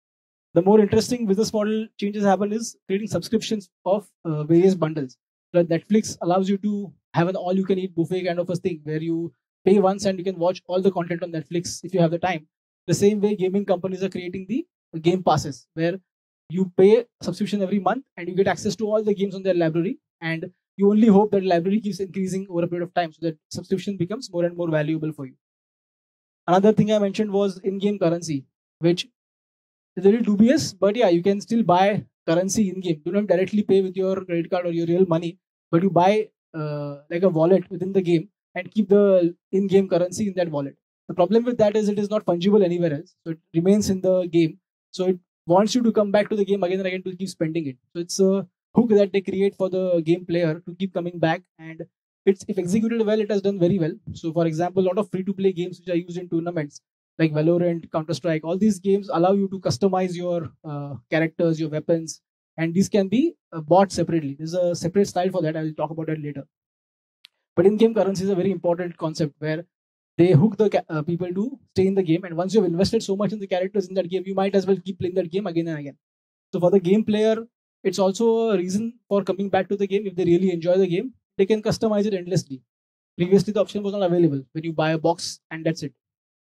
The more interesting business model changes happen is creating subscriptions of various bundles. So Netflix allows you to have an all-you-can-eat buffet kind of a thing where you pay once and you can watch all the content on Netflix if you have the time. The same way gaming companies are creating the game passes where you pay subscription every month and you get access to all the games on their library, and you only hope that library keeps increasing over a period of time so that subscription becomes more and more valuable for you. Another thing I mentioned was in-game currency, which is a little dubious, but yeah, you can still buy currency in-game. You don't directly pay with your credit card or your real money, but you buy like a wallet within the game and keep the in-game currency in that wallet. The problem with that is it is not fungible anywhere else, so it remains in the game. So it wants you to come back to the game again and again to keep spending it. So it's a hook that they create for the game player to keep coming back, and it's if executed well, it has done very well. So for example, a lot of free-to-play games which are used in tournaments like Valorant, Counter Strike, all these games allow you to customize your characters, your weapons, and these can be bought separately. There's a separate style for that. I will talk about that later. But in-game currency is a very important concept where they hook the people to stay in the game, and once you've invested so much in the characters in that game, you might as well keep playing that game again and again. So for the game player, it's also a reason for coming back to the game. If they really enjoy the game, they can customize it endlessly. Previously, the option was not available when you buy a box and that's it.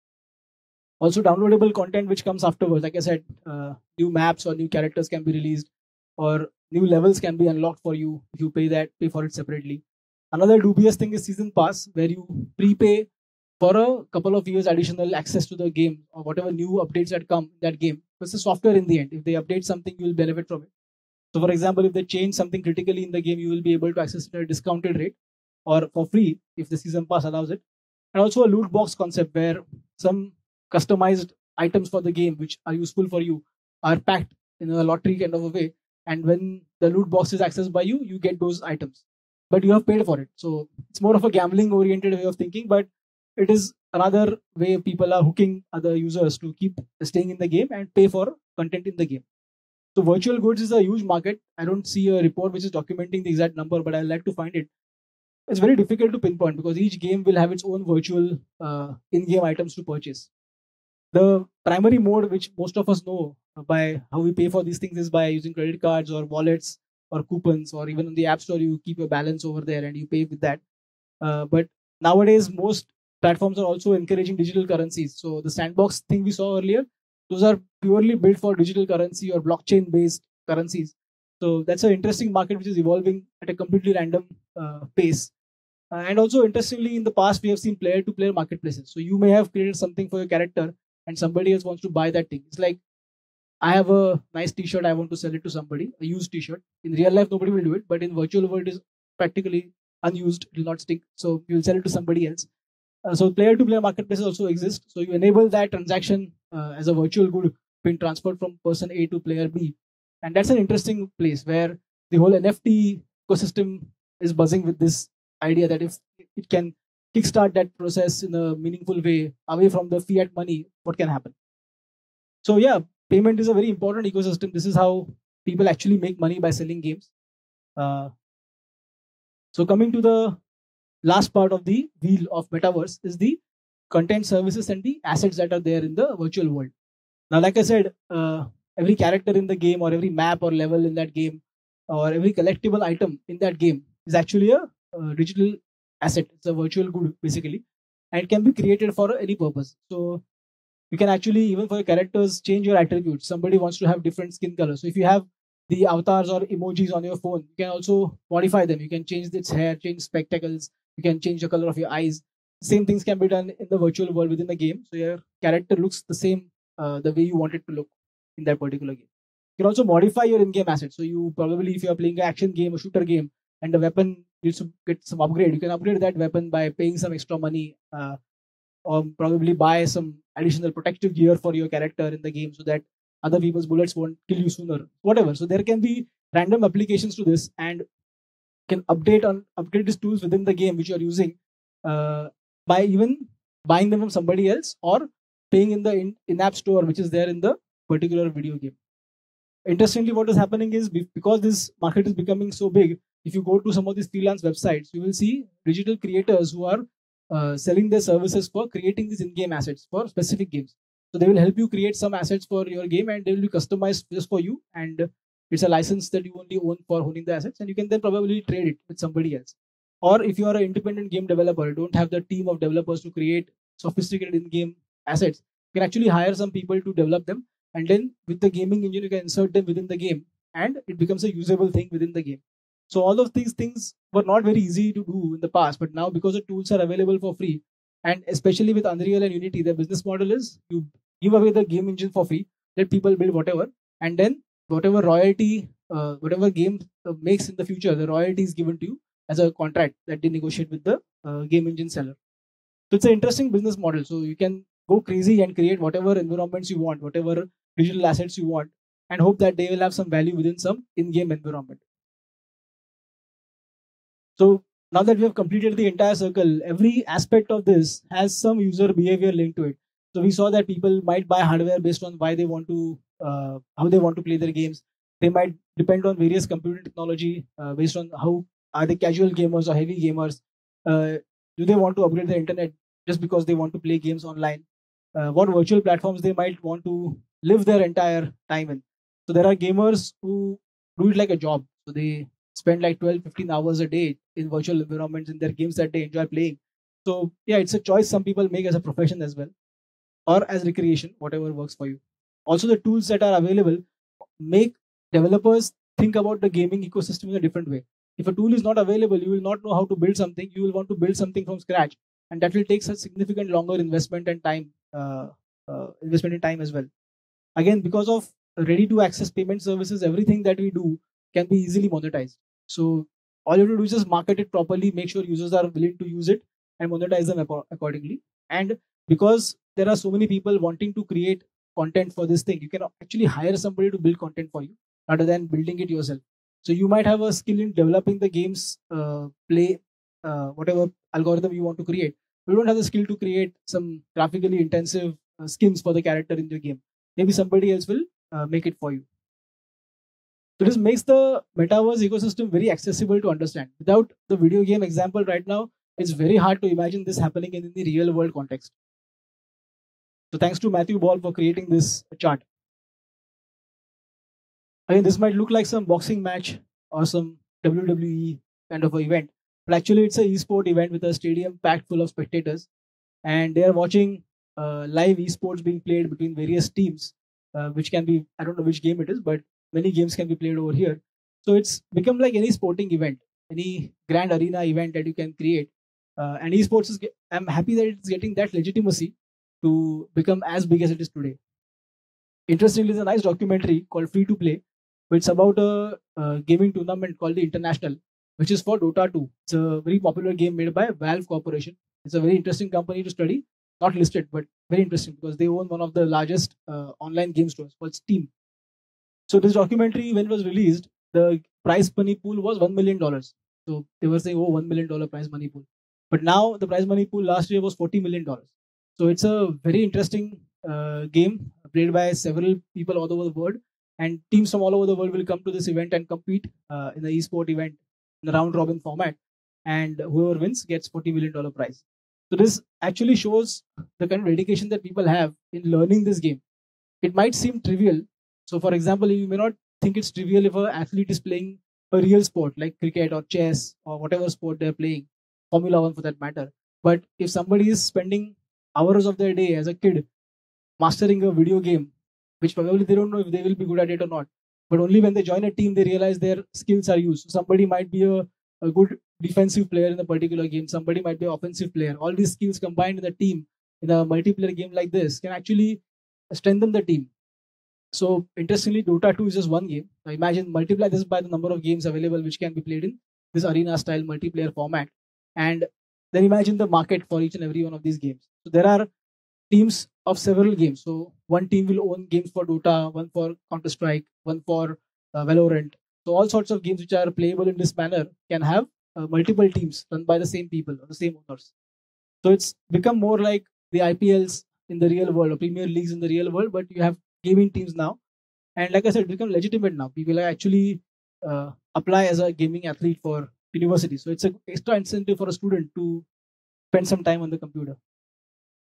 Also, downloadable content which comes afterwards. Like I said, new maps or new characters can be released, or new levels can be unlocked for you if you pay for it separately. Another dubious thing is season pass, where you prepay for a couple of years additional access to the game or whatever new updates that come in that game. It's a software in the end. If they update something, you will benefit from it. So, for example, if they change something critically in the game, you will be able to access it at a discounted rate or for free if the season pass allows it. And also a loot box concept where some customized items for the game which are useful for you are packed in a lottery kind of a way. And when the loot box is accessed by you, you get those items. But you have paid for it. So it's more of a gambling oriented way of thinking, but it is another way people are hooking other users to keep staying in the game and pay for content in the game. So virtual goods is a huge market. I don't see a report which is documenting the exact number, but I'd like to find it. It's very difficult to pinpoint because each game will have its own virtual in-game items to purchase. The primary mode, which most of us know by how we pay for these things, is by using credit cards or wallets or coupons, or even on the app store, you keep your balance over there and you pay with that. But nowadays, most platforms are also encouraging digital currencies. So the sandbox thing we saw earlier, those are purely built for digital currency or blockchain-based currencies. So that's an interesting market which is evolving at a completely random pace. And also, interestingly, in the past, we have seen player-to-player marketplaces. So you may have created something for your character, and somebody else wants to buy that thing. It's like, I have a nice T-shirt, I want to sell it to somebody, a used T-shirt. In real life, nobody will do it, but in virtual world, it is practically unused. It will not stick. So you will sell it to somebody else. So player-to-player marketplaces also exist. So you enable that transaction as a virtual good being transferred from person A to player B. And that's an interesting place where the whole NFT ecosystem is buzzing with this idea that if it can kickstart that process in a meaningful way away from the fiat money, what can happen? So yeah, payment is a very important ecosystem. This is how people actually make money by selling games. So coming to the last part of the wheel of metaverse is the content services and the assets that are there in the virtual world. Now, like I said, every character in the game or every map or level in that game or every collectible item in that game is actually a digital asset. It's a virtual good basically, and it can be created for any purpose. So you can actually, even for your characters, change your attributes. Somebody wants to have different skin color. So if you have the avatars or emojis on your phone, you can also modify them. You can change its hair, change spectacles. You can change the color of your eyes. Same things can be done in the virtual world within the game. So your character looks the same the way you want it to look in that particular game. You can also modify your in-game assets. So you probably, if you are playing an action game, a shooter game, and the weapon needs to get some upgrade, you can upgrade that weapon by paying some extra money, or probably buy some additional protective gear for your character in the game so that other people's bullets won't kill you sooner. Whatever. So there can be random applications to this, and can upgrade these tools within the game which you are using by even buying them from somebody else or paying in the in-app store which is there in the particular video game. Interestingly, what is happening is because this market is becoming so big, if you go to some of these freelance websites, you will see digital creators who are selling their services for creating these in-game assets for specific games. So they will help you create some assets for your game, and they will be customized just for you. And it's a license that you only own for owning the assets, and you can then probably trade it with somebody else. Or if you are an independent game developer, you don't have the team of developers to create sophisticated in-game assets, you can actually hire some people to develop them, and then with the gaming engine, you can insert them within the game, and it becomes a usable thing within the game. So all of these things were not very easy to do in the past, but now because the tools are available for free, and especially with Unreal and Unity, the business model is you give away the game engine for free, let people build whatever, and then whatever royalty, whatever game makes in the future, the royalty is given to you as a contract that they negotiate with the game engine seller. So it's an interesting business model. So you can go crazy and create whatever environments you want, whatever digital assets you want, and hope that they will have some value within some in-game environment. So now that we have completed the entire circle, every aspect of this has some user behavior linked to it. So we saw that people might buy hardware based on why they want to, how they want to play their games. They might depend on various computing technology based on how are they casual gamers or heavy gamers. Do they want to upgrade their internet just because they want to play games online? What virtual platforms they might want to live their entire time in. So there are gamers who do it like a job. So they spend like 12, 15 hours a day in virtual environments in their games that they enjoy playing. So yeah, it's a choice some people make as a profession as well, or as recreation, whatever works for you. Also, the tools that are available make developers think about the gaming ecosystem in a different way. If a tool is not available, you will not know how to build something. You will want to build something from scratch, and that will take such significant longer investment and time, investment in time as well. Again, because of ready to access payment services, everything that we do can be easily monetized. So all you have to do is just market it properly, make sure users are willing to use it, and monetize them accordingly. And because there are so many people wanting to create content for this thing, you can actually hire somebody to build content for you rather than building it yourself. So you might have a skill in developing the game's play, whatever algorithm you want to create. You don't have the skill to create some graphically intensive skins for the character in the game. Maybe somebody else will make it for you. So this makes the metaverse ecosystem very accessible to understand. Without the video game example right now, it's very hard to imagine this happening in the real world context. So thanks to Matthew Ball for creating this chart. Again, this might look like some boxing match or some WWE kind of an event, but actually it's a esport event with a stadium packed full of spectators, and they are watching live esports being played between various teams, which can be, I don't know which game it is, but many games can be played over here. So it's become like any sporting event, any grand arena event that you can create. And esports is, I'm happy that it's getting that legitimacy to become as big as it is today. Interestingly, there's a nice documentary called Free to Play, which is about a gaming tournament called the International, which is for Dota 2. It's a very popular game made by Valve Corporation. It's a very interesting company to study, not listed, but very interesting because they own one of the largest online game stores called Steam. So this documentary, when it was released, the prize money pool was $1 million. So they were saying, oh, $1 million prize money pool. But now the prize money pool last year was $40 million. So it's a very interesting game played by several people all over the world. And teams from all over the world will come to this event and compete in the esport event in the round robin format. And whoever wins gets $40 million prize. So this actually shows the kind of dedication that people have in learning this game. It might seem trivial. So for example, you may not think it's trivial if an athlete is playing a real sport like cricket or chess or whatever sport they're playing, Formula One for that matter. But if somebody is spending hours of their day as a kid mastering a video game, which probably they don't know if they will be good at it or not, but only when they join a team they realize their skills are used. So somebody might be a good defensive player in a particular game, somebody might be an offensive player. All these skills combined in a team in a multiplayer game like this can actually strengthen the team. So interestingly, Dota 2 is just one game. Now imagine multiply this by the number of games available which can be played in this arena style multiplayer format, and then imagine the market for each and every one of these games. So there are teams of several games. So one team will own games for Dota, one for Counter Strike, one for Valorant. So all sorts of games which are playable in this manner can have multiple teams run by the same people or the same owners. So it's become more like the IPLs in the real world or Premier Leagues in the real world, but you have gaming teams now. And like I said, become legitimate now. People actually apply as a gaming athlete for university. So it's an extra incentive for a student to spend some time on the computer.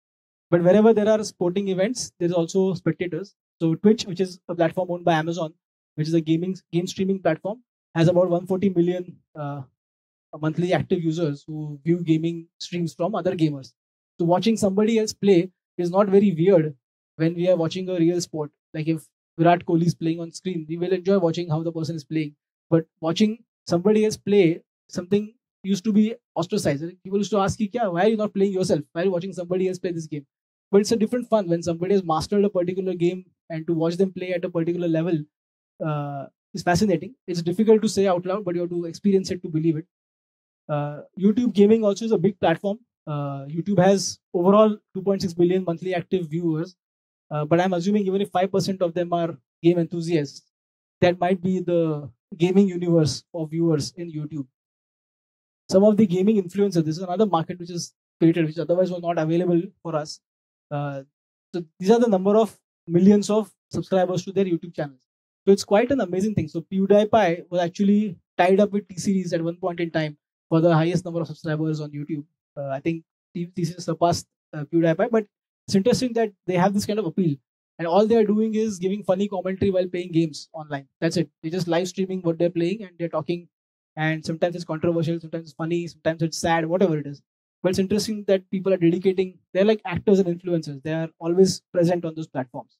But wherever there are sporting events, there is also spectators. So Twitch, which is a platform owned by Amazon, which is a game streaming platform, has about 140 million monthly active users who view gaming streams from other gamers. So watching somebody else play is not very weird when we are watching a real sport. Like if Virat Kohli is playing on screen, we will enjoy watching how the person is playing. But watching somebody else play something used to be ostracized. People used to ask, why are you not playing yourself? Why are you watching somebody else play this game? But it's a different fun when somebody has mastered a particular game, and to watch them play at a particular level is fascinating. It's difficult to say out loud, but you have to experience it to believe it. YouTube gaming also is a big platform. YouTube has overall 2.6 billion monthly active viewers, but I'm assuming even if 5% of them are game enthusiasts, that might be the gaming universe of viewers in YouTube. Some of the gaming influencers, this is another market which is created, which otherwise was not available for us. So these are the number of millions of subscribers to their YouTube channels. So it's quite an amazing thing. So PewDiePie was actually tied up with T-Series at one point in time for the highest number of subscribers on YouTube. I think T-Series surpassed PewDiePie, but it's interesting that they have this kind of appeal. And all they are doing is giving funny commentary while playing games online. That's it. They're just live streaming what they're playing, and they're talking. And sometimes it's controversial, sometimes it's funny, sometimes it's sad, whatever it is. But it's interesting that people are dedicating, they're like actors and influencers. They are always present on those platforms.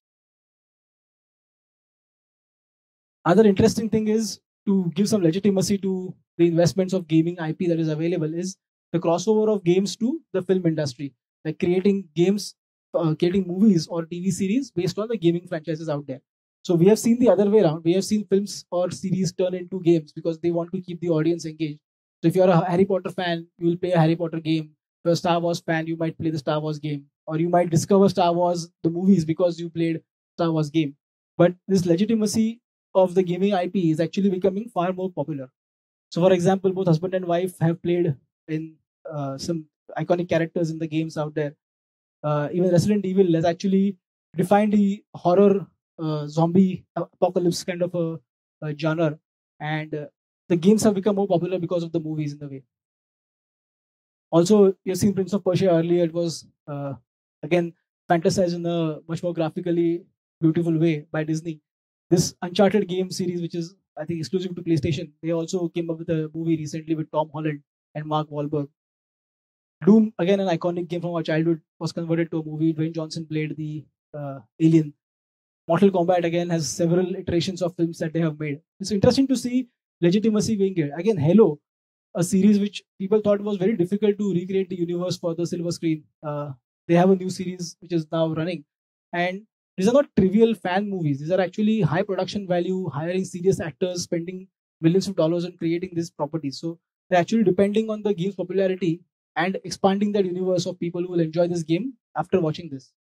Other interesting thing is to give some legitimacy to the investments of gaming IP that is available is the crossover of games to the film industry, like creating games, creating movies or TV series based on the gaming franchises out there. So we have seen the other way around. We have seen films or series turn into games because they want to keep the audience engaged. So if you're a Harry Potter fan, you will play a Harry Potter game. If you're a Star Wars fan, you might play the Star Wars game, or you might discover Star Wars the movies because you played Star Wars game. But this legitimacy of the gaming IP is actually becoming far more popular. So, for example, both husband and wife have played in some iconic characters in the games out there. Even Resident Evil has actually defined the horror zombie apocalypse kind of a genre, and the games have become more popular because of the movies in the way. Also, you've seen Prince of Persia earlier. It was again fantasized in a much more graphically beautiful way by Disney. This Uncharted game series, which is I think exclusive to PlayStation, they also came up with a movie recently with Tom Holland and Mark Wahlberg. Doom, again an iconic game from our childhood, was converted to a movie. Dwayne Johnson played the alien. Mortal Kombat again has several iterations of films that they have made. It's interesting to see legitimacy being here. Again, Halo, a series which people thought was very difficult to recreate the universe for the silver screen. They have a new series which is now running. And these are not trivial fan movies. These are actually high production value, hiring serious actors, spending millions of dollars on creating these properties. So they're actually depending on the game's popularity and expanding that universe of people who will enjoy this game after watching this.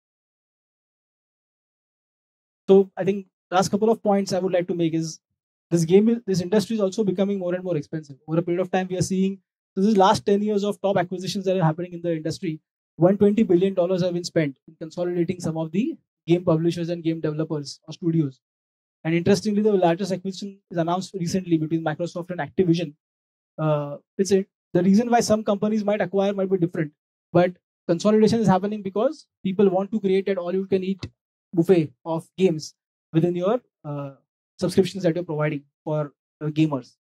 So I think last couple of points I would like to make is this industry is also becoming more and more expensive. Over a period of time, we are seeing this last 10 years of top acquisitions that are happening in the industry. $120 billion have been spent in consolidating some of the game publishers and game developers or studios. And interestingly, the largest acquisition is announced recently between Microsoft and Activision. The reason why some companies might acquire might be different, but consolidation is happening because people want to create an all-you-can-eat buffet of games within your subscriptions that you're providing for gamers.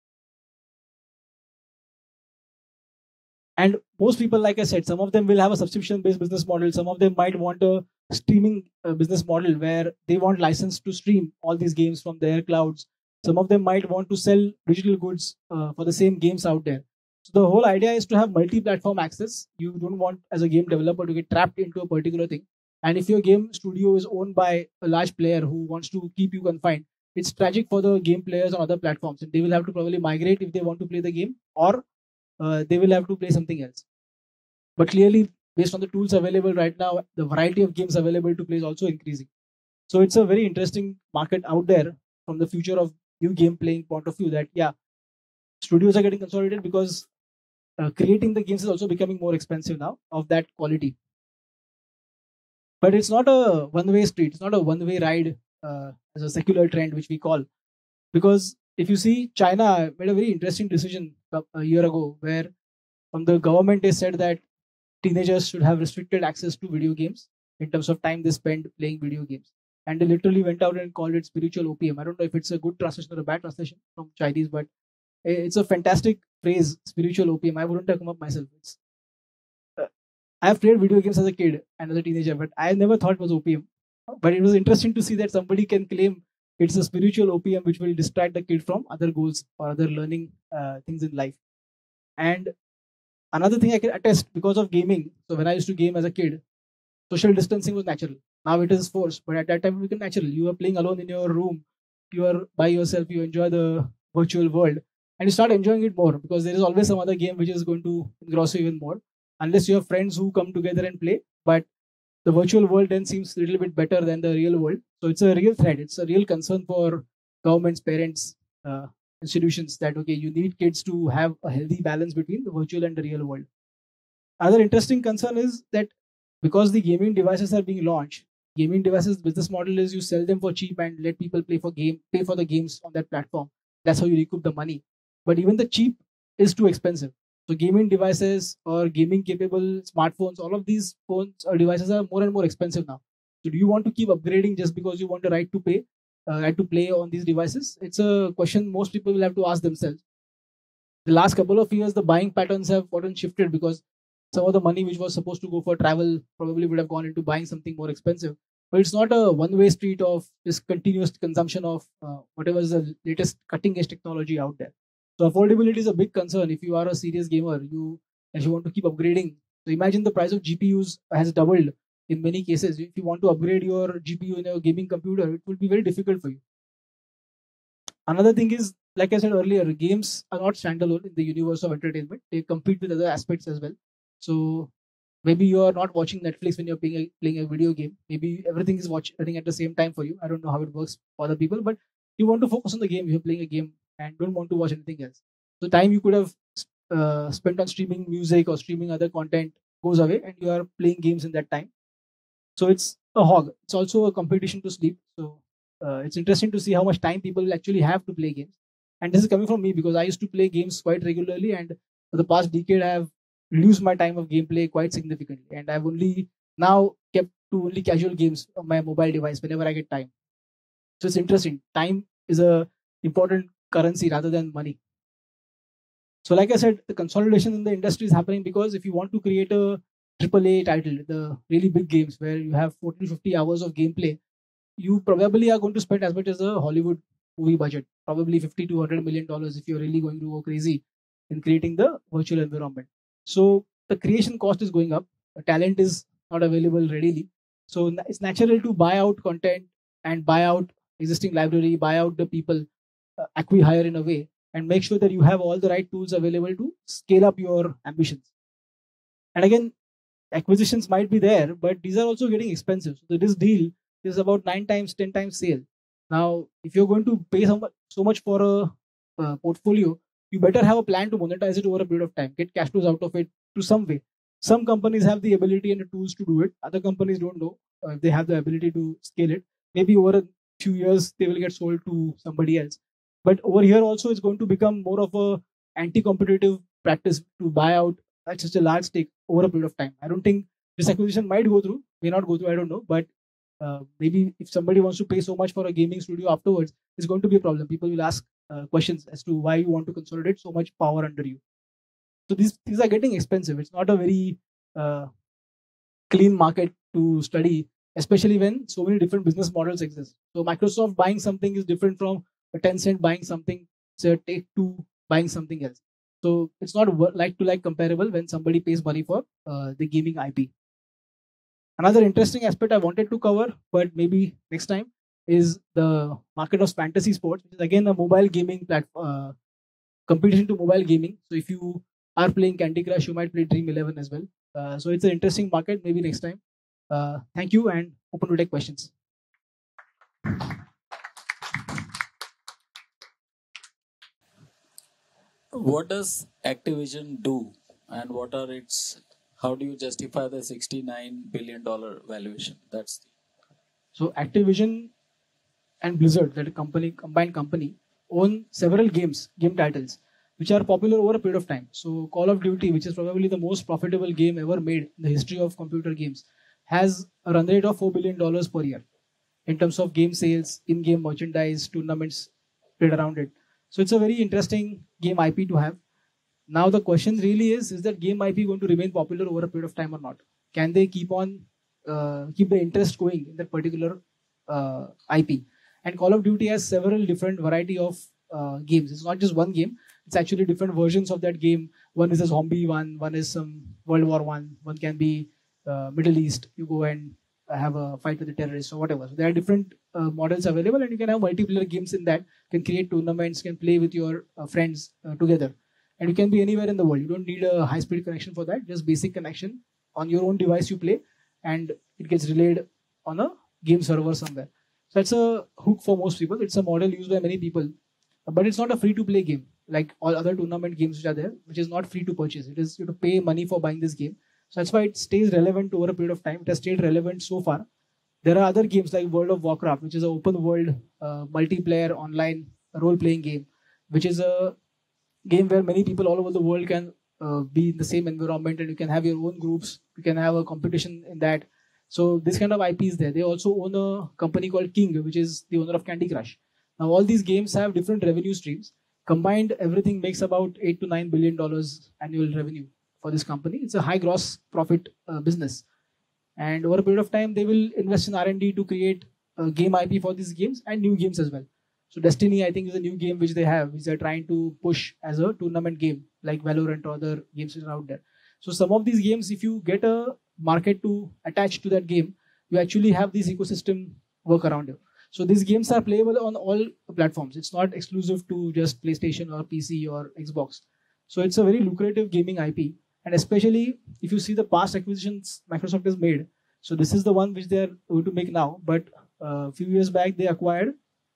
And most people, like I said, some of them will have a subscription-based business model. Some of them might want a streaming business model where they want license to stream all these games from their clouds. Some of them might want to sell digital goods for the same games out there. So the whole idea is to have multi-platform access. You don't want, as a game developer, to get trapped into a particular thing. And if your game studio is owned by a large player who wants to keep you confined, it's tragic for the game players on other platforms. And they will have to probably migrate if they want to play the game, or they will have to play something else. But clearly, based on the tools available right now, the variety of games available to play is also increasing. So it's a very interesting market out there from the future of new game playing point of view, that studios are getting consolidated because creating the games is also becoming more expensive now of that quality. But it's not a one-way street. It's not a one-way ride as a secular trend, which we call. Because if you see, China made a very interesting decision a year ago where from the government they said that teenagers should have restricted access to video games in terms of time they spend playing video games. And they literally went out and called it spiritual opium. I don't know if it's a good translation or a bad translation from Chinese, but it's a fantastic phrase, spiritual opium. I wouldn't have come up myself. Uh, I've played video games as a kid and as a teenager, but I never thought it was opium. But it was interesting to see that somebody can claim it's a spiritual opium which will distract the kid from other goals or other learning things in life. And another thing I can attest because of gaming. So when I used to game as a kid, social distancing was natural. Now it is forced, but at that time it became natural. You are playing alone in your room, you are by yourself, you enjoy the virtual world, and you start enjoying it more because there is always some other game which is going to engross you even more, unless you have friends who come together and play. But the virtual world then seems a little bit better than the real world. So it's a real threat. It's a real concern for governments, parents, institutions that okay, you need kids to have a healthy balance between the virtual and the real world. Another interesting concern is that because the gaming devices are being launched, gaming devices business model is you sell them for cheap and let people pay for the games on that platform. That's how you recoup the money. But even the cheap is too expensive. So gaming devices or gaming capable smartphones, all of these phones or devices are more and more expensive now. So do you want to keep upgrading just because you want the right to pay, right to play on these devices? It's a question most people will have to ask themselves. The last couple of years, the buying patterns have gotten shifted because some of the money which was supposed to go for travel probably would have gone into buying something more expensive. But it's not a one-way street of this continuous consumption of whatever is the latest cutting-edge technology out there. So affordability is a big concern if you are a serious gamer. If you want to keep upgrading. So imagine the price of GPUs has doubled in many cases. If you want to upgrade your GPU in your gaming computer, it will be very difficult for you. Another thing is, like I said earlier, games are not standalone in the universe of entertainment. They compete with other aspects as well. So maybe you are not watching Netflix when you're playing a video game. Maybe everything is running at the same time for you. I don't know how it works for other people, but you want to focus on the game. You're playing a game and don't want to watch anything else. So time you could have spent on streaming music or streaming other content goes away, and you are playing games in that time. So it's a hog. It's also a competition to sleep. So it's interesting to see how much time people will actually have to play games. And this is coming from me because I used to play games quite regularly, and for the past decade, I have reduced my time of gameplay quite significantly. And I've only now kept to only casual games on my mobile device whenever I get time. So it's interesting. Time is a important currency rather than money. So, like I said, the consolidation in the industry is happening because if you want to create a AAA title, the really big games where you have 40 to 50 hours of gameplay, you probably are going to spend as much as a Hollywood movie budget, probably 50 to $100 million if you're really going to go crazy in creating the virtual environment. So the creation cost is going up. The talent is not available readily. So it's natural to buy out content and buy out existing library, buy out the people, acquire in a way, and make sure that you have all the right tools available to scale up your ambitions. And again, acquisitions might be there, but these are also getting expensive. So this deal is about 9 times, 10 times sale. Now, if you're going to pay so much for a portfolio, you better have a plan to monetize it over a period of time, get cash flows out of it to some way. Some companies have the ability and the tools to do it. Other companies don't know if they have the ability to scale it. Maybe over a few years, they will get sold to somebody else. But over here also, it's going to become more of a anti-competitive practice to buy out at such a large stake over a period of time. I don't think this acquisition might go through, may not go through, I don't know. But maybe if somebody wants to pay so much for a gaming studio afterwards, it's going to be a problem. People will ask questions as to why you want to consolidate so much power under you. So these are getting expensive. It's not a very clean market to study, especially when so many different business models exist. So Microsoft buying something is different from a Tencent buying something, say a Take-Two buying something else. So it's not like to like comparable when somebody pays money for the gaming IP. Another interesting aspect I wanted to cover, but maybe next time, is the market of fantasy sports, which is again a mobile gaming platform, competition to mobile gaming. So if you are playing Candy Crush, you might play Dream 11 as well. So it's an interesting market. Maybe next time. Thank you and open to take questions. What does Activision do, and what are its? How do you justify the $69 billion valuation? That's So Activision and Blizzard, that company combined company, own several game titles. which are popular over a period of time. So Call of Duty, which is probably the most profitable game ever made in the history of computer games, has a run rate of $4 billion per year in terms of game sales, in-game merchandise, tournaments played around it. So it's a very interesting game IP to have. Now the question really is that game IP going to remain popular over a period of time or not? Can they keep the interest going in that particular IP? And Call of Duty has several different variety of games. It's not just one game. It's actually different versions of that game. One is a zombie one is some World War one can be Middle East. You go and have a fight with the terrorists or whatever. So there are different models available, and you can have multiplayer games in that. Can create tournaments, can play with your friends together, and you can be anywhere in the world. You don't need a high-speed connection for that. Just basic connection on your own device you play, and it gets relayed on a game server somewhere. So that's a hook for most people. It's a model used by many people, but it's not a free-to-play game like all other tournament games which are there, which is not free to purchase. It is you have to pay money for buying this game. So that's why it stays relevant over a period of time. It has stayed relevant so far. There are other games like World of Warcraft, which is an open world multiplayer online role-playing game, which is a game where many people all over the world can be in the same environment, and you can have your own groups. You can have a competition in that. So this kind of IP is there. They also own a company called King, which is the owner of Candy Crush. Now all these games have different revenue streams. Combined, everything makes about $8 to $9 billion annual revenue for this company. It's a high gross profit business. And over a period of time, they will invest in R&D to create game IP for these games and new games as well. So Destiny, I think, is a new game which they have, which they're trying to push as a tournament game, like Valorant or other games that are out there. So some of these games, if you get a market to attach to that game, you actually have this ecosystem work around you. So these games are playable on all platforms. It's not exclusive to just PlayStation or PC or Xbox. So it's a very lucrative gaming IP. And especially if you see the past acquisitions Microsoft has made. So this is the one which they are going to make now. But a few years back, they acquired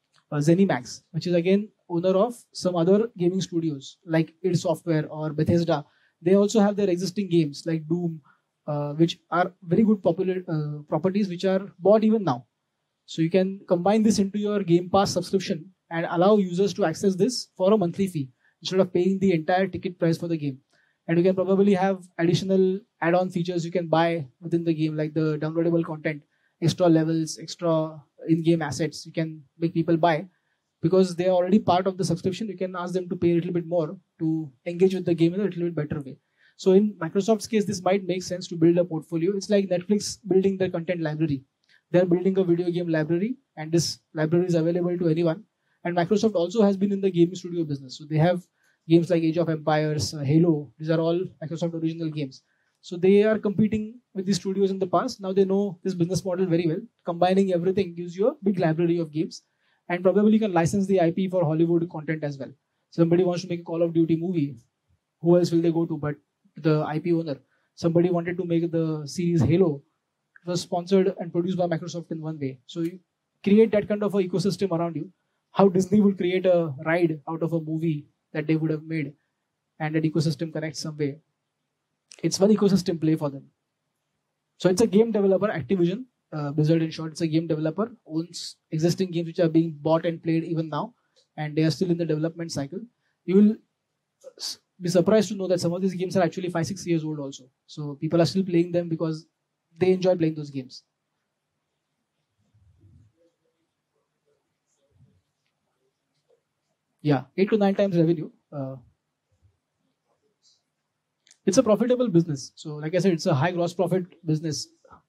ZeniMax, which is again owner of some other gaming studios like id Software or Bethesda. They also have their existing games like Doom, which are very good popular properties which are bought even now. So you can combine this into your Game Pass subscription and allow users to access this for a monthly fee instead of paying the entire ticket price for the game. And you can probably have additional add-on features you can buy within the game, like the downloadable content, extra levels, extra in-game assets you can make people buy. Because they are already part of the subscription, you can ask them to pay a little bit more to engage with the game in a little bit better way. So in Microsoft's case, this might make sense to build a portfolio. It's like Netflix building their content library. They're building a video game library, and this library is available to anyone. And Microsoft also has been in the gaming studio business. So they have games like Age of Empires, Halo. These are all Microsoft original games. So they are competing with these studios in the past. Now they know this business model very well. Combining everything gives you a big library of games. And probably you can license the IP for Hollywood content as well. Somebody wants to make a Call of Duty movie. Who else will they go to but the IP owner? Somebody wanted to make the series Halo. It was sponsored and produced by Microsoft in one way. So you create that kind of an ecosystem around you. How Disney will create a ride out of a movie that they would have made, and that ecosystem connects some way. It's one ecosystem play for them. So it's a game developer, Activision, Blizzard in short. It's a game developer, owns existing games which are being bought and played even now, and they are still in the development cycle. You will be surprised to know that some of these games are actually 5-6 years old also. So people are still playing them because they enjoy playing those games. Yeah, 8 to 9 times revenue. It's a profitable business. So like I said, it's a high gross profit business.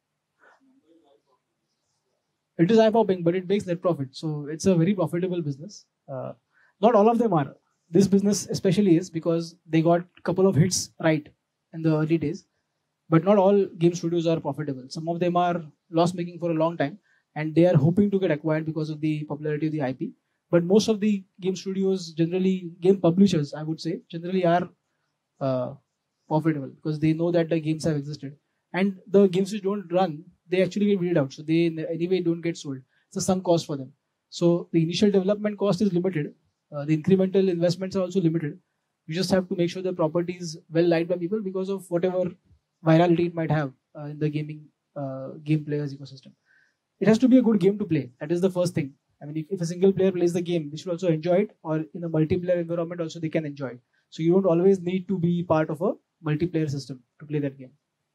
It is eye-popping, but it makes net profit. So it's a very profitable business. Not all of them are. This business especially is because they got a couple of hits right in the early days. But not all game studios are profitable. Some of them are loss-making for a long time, and they are hoping to get acquired because of the popularity of the IP. But most of the game studios, generally game publishers, I would say, generally are profitable because they know that the games have existed. And the games which don't run, they actually get weeded out. So they anyway don't get sold. It's a sunk cost for them. So the initial development cost is limited. The incremental investments are also limited. You just have to make sure the property is well liked by people because of whatever virality it might have in the game players ecosystem. It has to be a good game to play. That is the first thing. I mean, if a single player plays the game, they should also enjoy it, or in a multiplayer environment also they can enjoy it. So you don't always need to be part of a multiplayer system to play that game.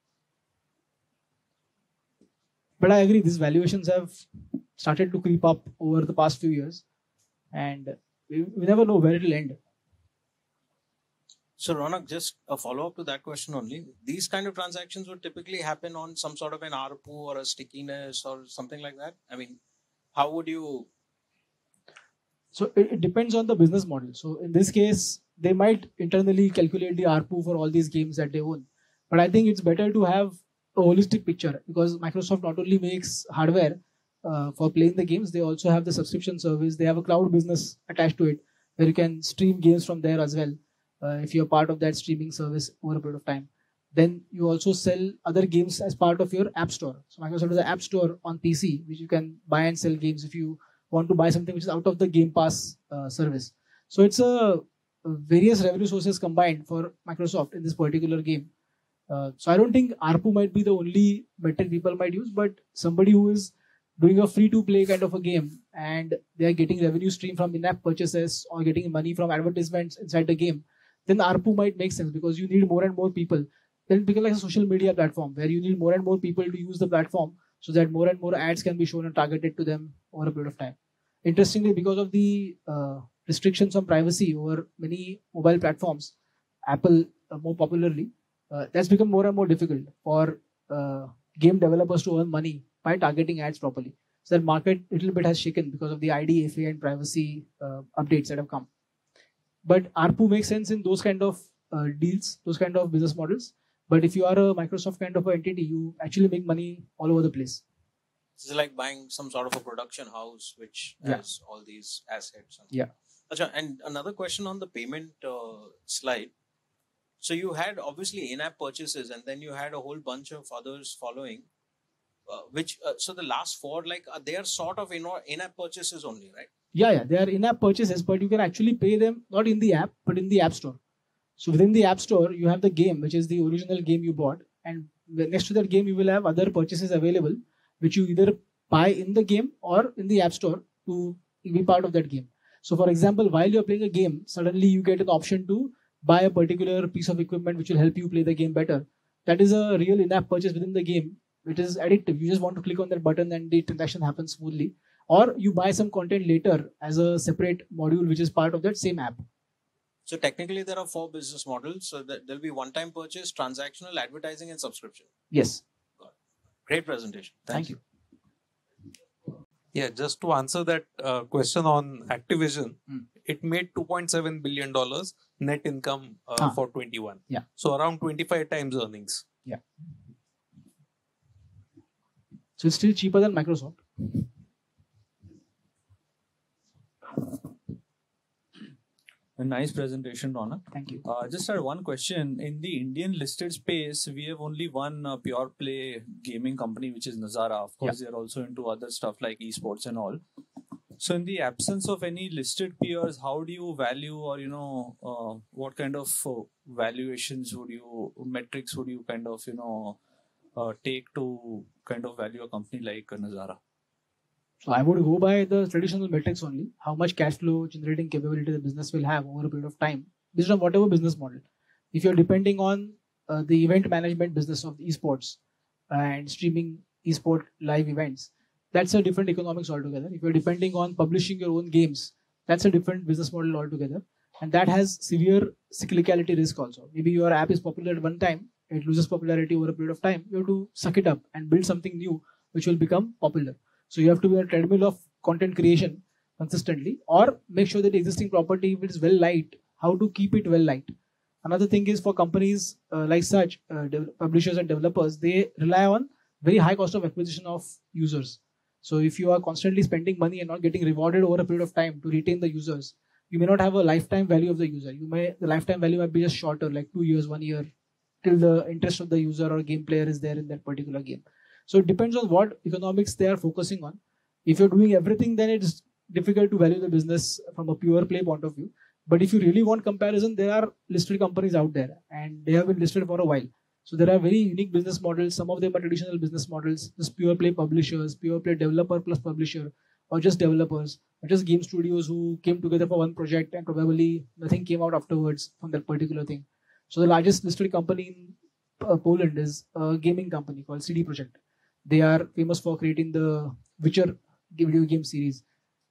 But I agree, these valuations have started to creep up over the past few years, and we never know where it will end. So Raunak, just a follow-up to that question only. These kind of transactions would typically happen on some sort of an ARPU or a stickiness or something like that. I mean, how would you? So it depends on the business model. So in this case, they might internally calculate the ARPU for all these games that they own. But I think it's better to have a holistic picture, because Microsoft not only makes hardware for playing the games, they also have the subscription service. They have a cloud business attached to it where you can stream games from there as well. If you're part of that streaming service over a period of time, then you also sell other games as part of your app store. So Microsoft has an app store on PC which you can buy and sell games if you want to buy something which is out of the Game Pass service. So it's a various revenue sources combined for Microsoft in this particular game. So I don't think ARPU might be the only metric people might use, but somebody who is doing a free-to-play kind of a game and they are getting revenue stream from in-app purchases or getting money from advertisements inside the game, then the ARPU might make sense, because you need more and more people. Then it becomes like a social media platform where you need more and more people to use the platform so that more and more ads can be shown and targeted to them over a period of time. Interestingly, because of the restrictions on privacy over many mobile platforms, Apple more popularly, that's become more and more difficult for game developers to earn money by targeting ads properly. So that market a little bit has shaken because of the IDFA and privacy updates that have come. But ARPU makes sense in those kind of deals, those kind of business models. But if you are a Microsoft kind of an entity, you actually make money all over the place. It's like buying some sort of a production house which has all these assets. Yeah. And another question on the payment slide. So you had obviously in-app purchases, and then you had a whole bunch of others following. So the last four, they are sort of in-app purchases only, right? Yeah, they are in-app purchases, but you can actually pay them not in the app, but in the app store. So within the app store, you have the game, which is the original game you bought, and next to that game, you will have other purchases available, which you either buy in the game or in the app store to be part of that game. So for example, while you're playing a game, suddenly you get an option to buy a particular piece of equipment which will help you play the game better. That is a real in-app purchase within the game. It is addictive. You just want to click on that button and the transaction happens smoothly. Or you buy some content later as a separate module which is part of that same app. So technically there are four business models. So there'll be one-time purchase, transactional, advertising, and subscription. Yes. Great presentation. Thank you. Yeah, just to answer that question on Activision, it made $2.7 billion net income for 21. Yeah. So around 25 times earnings. Yeah. So it's still cheaper than Microsoft. A nice presentation, Raunak. Thank you. Just had one question. In the Indian listed space, we have only one pure play gaming company, which is Nazara. Of course, they are also into other stuff like esports and all. So in the absence of any listed peers, how do you value, or, what kind of valuations metrics would you kind of, take to kind of value a company like Nazara? So I would go by the traditional metrics only. How much cash flow generating capability the business will have over a period of time, based on whatever business model. If you're depending on the event management business of esports and streaming esport live events, that's a different economics altogether. If you're depending on publishing your own games, that's a different business model altogether. And that has severe cyclicality risk also. Maybe your app is popular at one time, it loses popularity over a period of time. You have to suck it up and build something new which will become popular. So you have to be on a treadmill of content creation consistently, or make sure that the existing property is well liked, how to keep it well liked. Another thing is for companies like such, publishers and developers, they rely on very high cost of acquisition of users. So if you are constantly spending money and not getting rewarded over a period of time to retain the users, you may not have a lifetime value of the user. The lifetime value might be just shorter, like 2 years, 1 year, till the interest of the user or game player is there in that particular game. So it depends on what economics they are focusing on. If you're doing everything, then it's difficult to value the business from a pure play point of view. But if you really want comparison, there are listed companies out there and they have been listed for a while. So there are very unique business models. Some of them are traditional business models, just pure play publishers, pure play developer plus publisher, or just developers, or just game studios who came together for one project and probably nothing came out afterwards from that particular thing. So the largest listed company in Poland is a gaming company called CD Projekt. They are famous for creating the Witcher video game series.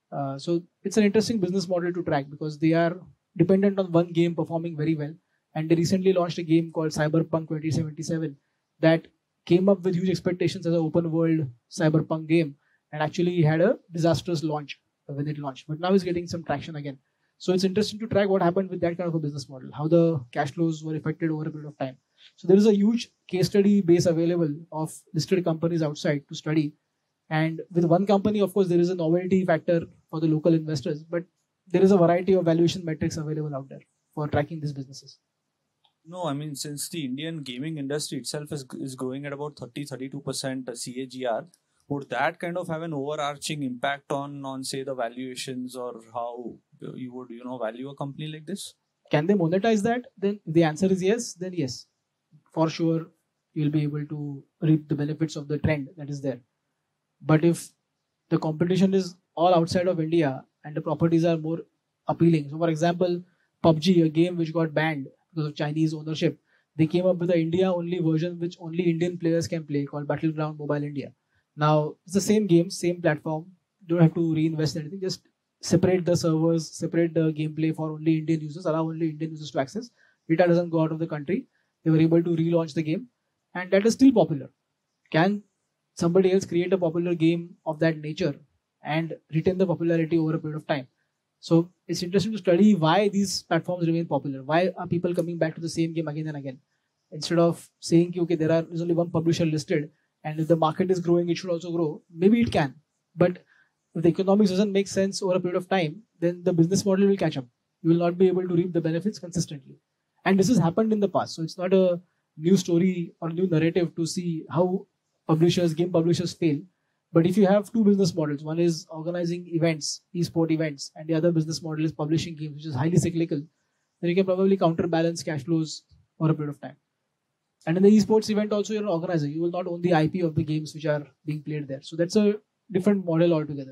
So it's an interesting business model to track because they are dependent on one game performing very well. And they recently launched a game called Cyberpunk 2077 that came up with huge expectations as an open world cyberpunk game and actually had a disastrous launch when it launched. But now it's getting some traction again. So it's interesting to track what happened with that kind of a business model, how the cash flows were affected over a period of time. So there is a huge case study base available of listed companies outside to study. And with one company, of course, there is a novelty factor for the local investors, but there is a variety of valuation metrics available out there for tracking these businesses. No, I mean, since the Indian gaming industry itself is growing at about 30-32% CAGR, would that kind of have an overarching impact on say the valuations or how you would value a company like this? Can they monetize that? Then the answer is yes. Then yes, for sure you'll be able to reap the benefits of the trend that is there. But if the competition is all outside of India and the properties are more appealing, so for example, PUBG, a game which got banned because of Chinese ownership, they came up with an India-only version which only Indian players can play called Battleground Mobile India. Now, it's the same game, same platform. You don't have to reinvest anything. Just separate the servers, separate the gameplay for only Indian users, allow only Indian users to access. Data doesn't go out of the country. They were able to relaunch the game and that is still popular. Can somebody else create a popular game of that nature and retain the popularity over a period of time? So it's interesting to study why these platforms remain popular. Why are people coming back to the same game again and again? Instead of saying, okay, there's only one publisher listed and if the market is growing, it should also grow. Maybe it can. But if the economics doesn't make sense over a period of time, then the business model will catch up. You will not be able to reap the benefits consistently. And this has happened in the past. So it's not a new story or new narrative to see how game publishers fail. But if you have two business models, one is organizing events, esport events, and the other business model is publishing games, which is highly cyclical, then you can probably counterbalance cash flows over a period of time. And in the esports event also, you're an organizer. You will not own the IP of the games which are being played there. So that's a different model altogether.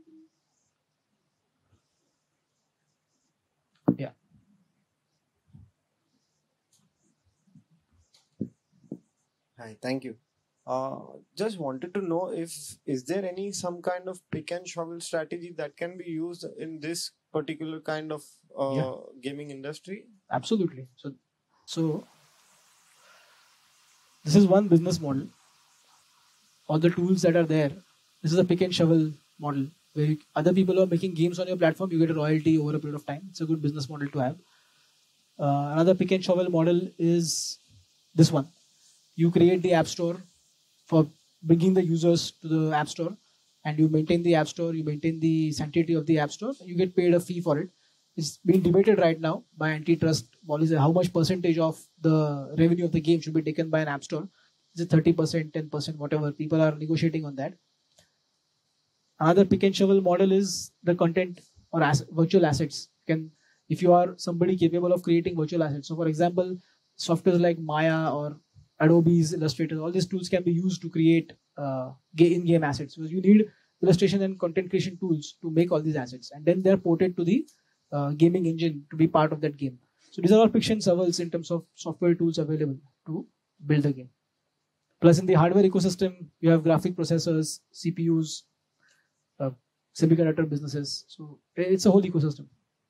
Yeah. Hi, thank you. Just wanted to know is there some kind of pick and shovel strategy that can be used in this particular kind of gaming industry? Absolutely. So this is one business model. All the tools that are there. This is a pick and shovel model where other people are making games on your platform. You get a royalty over a period of time. It's a good business model to have. Another pick and shovel model is this one. You create the app store for bringing the users to the app store and you maintain the app store, you maintain the sanctity of the app store, you get paid a fee for it. It's being debated right now by antitrust policy how much percentage of the revenue of the game should be taken by an app store. Is it 30%, 10%, whatever? People are negotiating on that. Another pick and shovel model is the content or virtual assets. If you are somebody capable of creating virtual assets. So for example, softwares like Maya or Adobe's Illustrator, all these tools can be used to create in-game assets. So you need illustration and content creation tools to make all these assets. And then they're ported to the gaming engine to be part of that game. So these are all pick and shovels in terms of software tools available to build the game. Plus in the hardware ecosystem, you have graphic processors, CPUs, semiconductor businesses. So it's a whole ecosystem.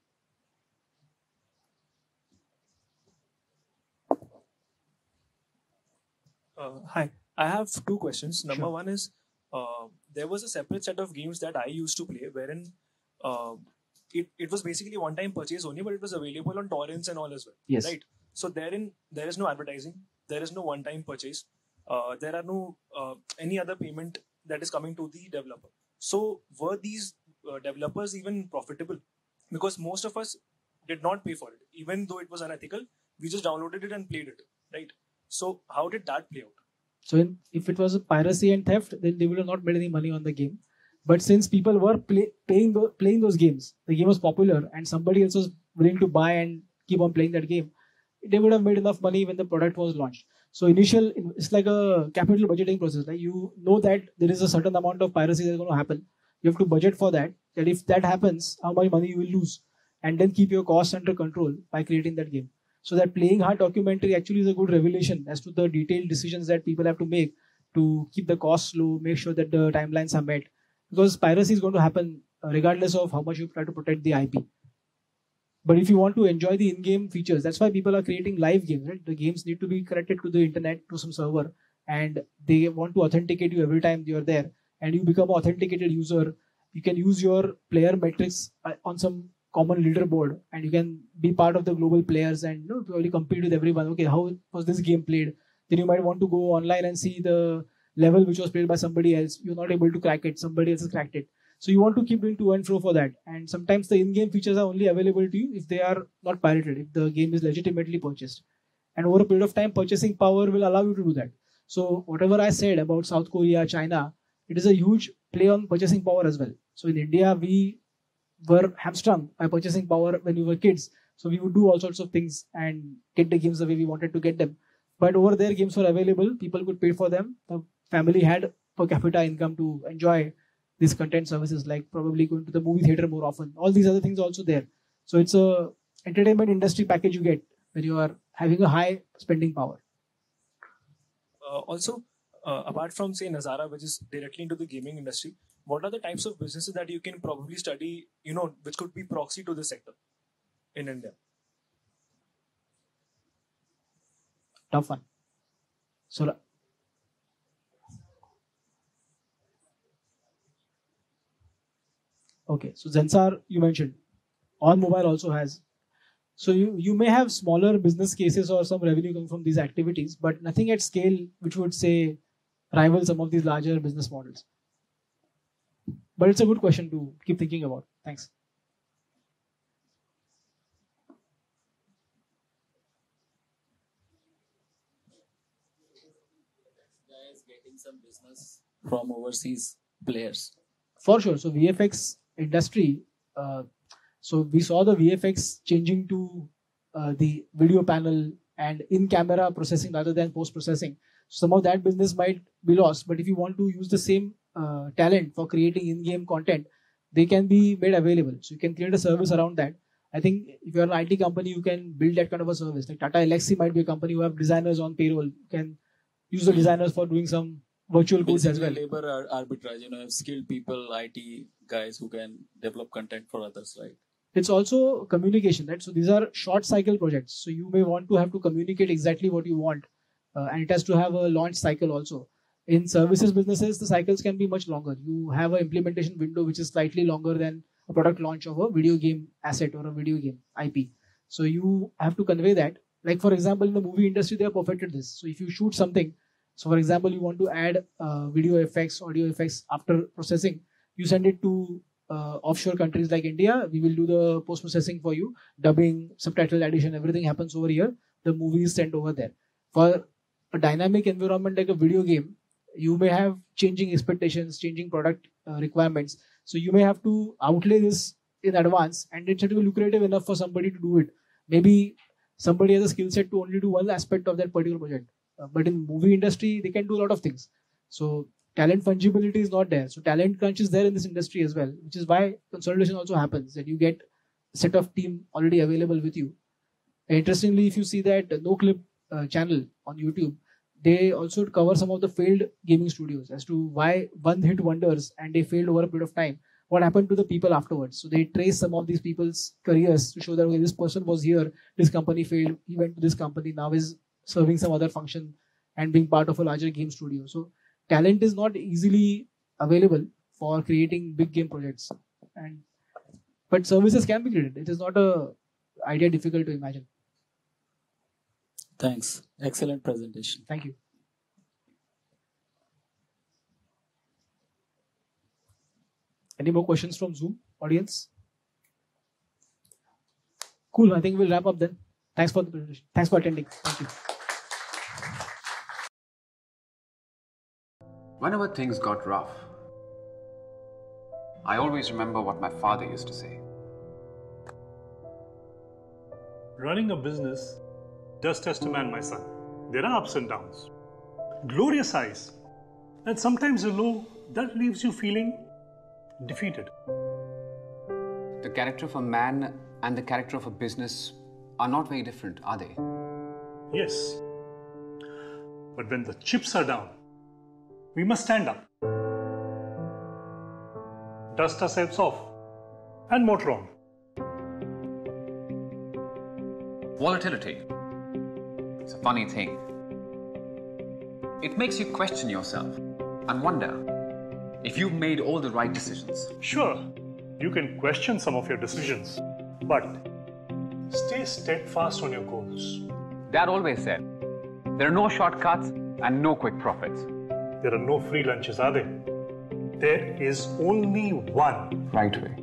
Hi, I have two questions. Number one is, there was a separate set of games that I used to play wherein it was basically one-time purchase only, but it was available on torrents and all as well. Yes. Right. So therein there is no advertising, there is no one-time purchase, there are no any other payment that is coming to the developer. So were these developers even profitable? Because most of us did not pay for it, even though it was unethical. We just downloaded it and played it, right? So how did that play out? So if it was piracy and theft, then they would have not made any money on the game. But since people were playing those games, the game was popular and somebody else was willing to buy and keep on playing that game, they would have made enough money when the product was launched. So it's like a capital budgeting process. Like you know that there is a certain amount of piracy that's going to happen. You have to budget for that. That if that happens, how much money you will lose, and then keep your costs under control by creating that game. So that playing hard documentary actually is a good revelation as to the detailed decisions that people have to make to keep the costs low, make sure that the timelines are met. Because piracy is going to happen regardless of how much you try to protect the IP. But if you want to enjoy the in-game features, that's why people are creating live games, right? The games need to be connected to the internet, to some server, and they want to authenticate you every time you're there. And you become an authenticated user. You can use your player metrics on some common leaderboard, and you can be part of the global players and probably compete with everyone. Okay, how was this game played? Then you might want to go online and see the level which was played by somebody else. You're not able to crack it. Somebody else has cracked it. So you want to keep doing to and fro for that. And sometimes the in-game features are only available to you if they are not pirated, if the game is legitimately purchased. And over a period of time, purchasing power will allow you to do that. So whatever I said about South Korea, China, it is a huge play on purchasing power as well. So in India, we were hamstrung by purchasing power when we were kids. So we would do all sorts of things and get the games the way we wanted to get them. But over there, games were available. People could pay for them. The family had per capita income to enjoy these content services, like probably going to the movie theater more often. All these other things are also there. So it's a entertainment industry package you get when you are having a high spending power. Also, apart from say Nazara, which is directly into the gaming industry, what are the types of businesses that you can probably study, which could be proxy to this sector in India? Tough one. So okay, so Zensar you mentioned. On mobile also has. So you may have smaller business cases or some revenue coming from these activities, but nothing at scale which would say rival some of these larger business models. But it's a good question to keep thinking about. Thanks. Guys getting some business from overseas players. For sure. So VFX industry. So we saw the VFX changing to the video panel and in-camera processing rather than post-processing. Some of that business might be lost, but if you want to use the same talent for creating in-game content, they can be made available. So you can create a service around that. I think if you're an IT company, you can build that kind of a service. Like Tata Elxsi might be a company who have designers on payroll. You can use the designers for doing some virtual goods as well. Labor arbitrage, have skilled people, IT guys who can develop content for others, right? It's also communication, right? So these are short cycle projects. So you may want to have to communicate exactly what you want. And it has to have a launch cycle also. In services businesses, the cycles can be much longer. You have an implementation window which is slightly longer than a product launch of a video game asset or a video game IP. So you have to convey that. Like for example, in the movie industry, they have perfected this. So if you shoot something, so for example, you want to add video effects, audio effects after processing, you send it to offshore countries like India. We will do the post-processing for you, dubbing, subtitle addition, everything happens over here. The movie is sent over there. For a dynamic environment like a video game, you may have changing expectations, changing product requirements. So you may have to outlay this in advance, and it's to be lucrative enough for somebody to do it. Maybe somebody has a skill set to only do one aspect of that particular project. But in movie industry, they can do a lot of things. So talent fungibility is not there. So talent crunch is there in this industry as well, which is why consolidation also happens, that you get a set of team already available with you. And interestingly, if you see that NoClip channel on YouTube, they also cover some of the failed gaming studios as to why one hit wonders and they failed over a period of time. What happened to the people afterwards? So they trace some of these people's careers to show that, okay, this person was here, this company failed, he went to this company, now is serving some other function and being part of a larger game studio. So talent is not easily available for creating big game projects, but services can be created. It is not a idea difficult to imagine. Thanks. Excellent presentation. Thank you. Any more questions from Zoom audience? Cool. I think we'll wrap up then. Thanks for the presentation. Thanks for attending. Thank you. Whenever things got rough, I always remember what my father used to say. Running a business does test a man, my son. There are ups and downs, glorious highs, and sometimes a low that leaves you feeling defeated. The character of a man and the character of a business are not very different, are they? Yes. But when the chips are down, we must stand up. Dust ourselves off and motor on. Volatility. It's a funny thing. It makes you question yourself and wonder if you've made all the right decisions. Sure, you can question some of your decisions, but stay steadfast on your goals. Dad always said, there are no shortcuts and no quick profits. There are no free lunches, are there? There is only one Right way.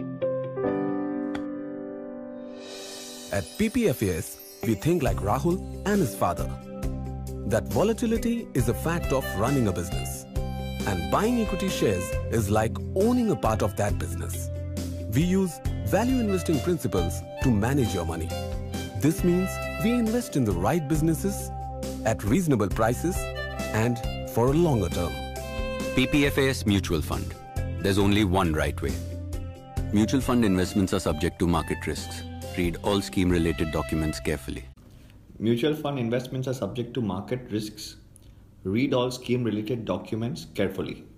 At PPFAS, we think like Rahul and his father. That volatility is a fact of running a business. And buying equity shares is like owning a part of that business. We use value investing principles to manage your money. This means we invest in the right businesses at reasonable prices and for a longer term. PPFAS Mutual Fund. There's only one right way. Mutual fund investments are subject to market risks. Read all scheme-related documents carefully. Mutual fund investments are subject to market risks. Read all scheme-related documents carefully.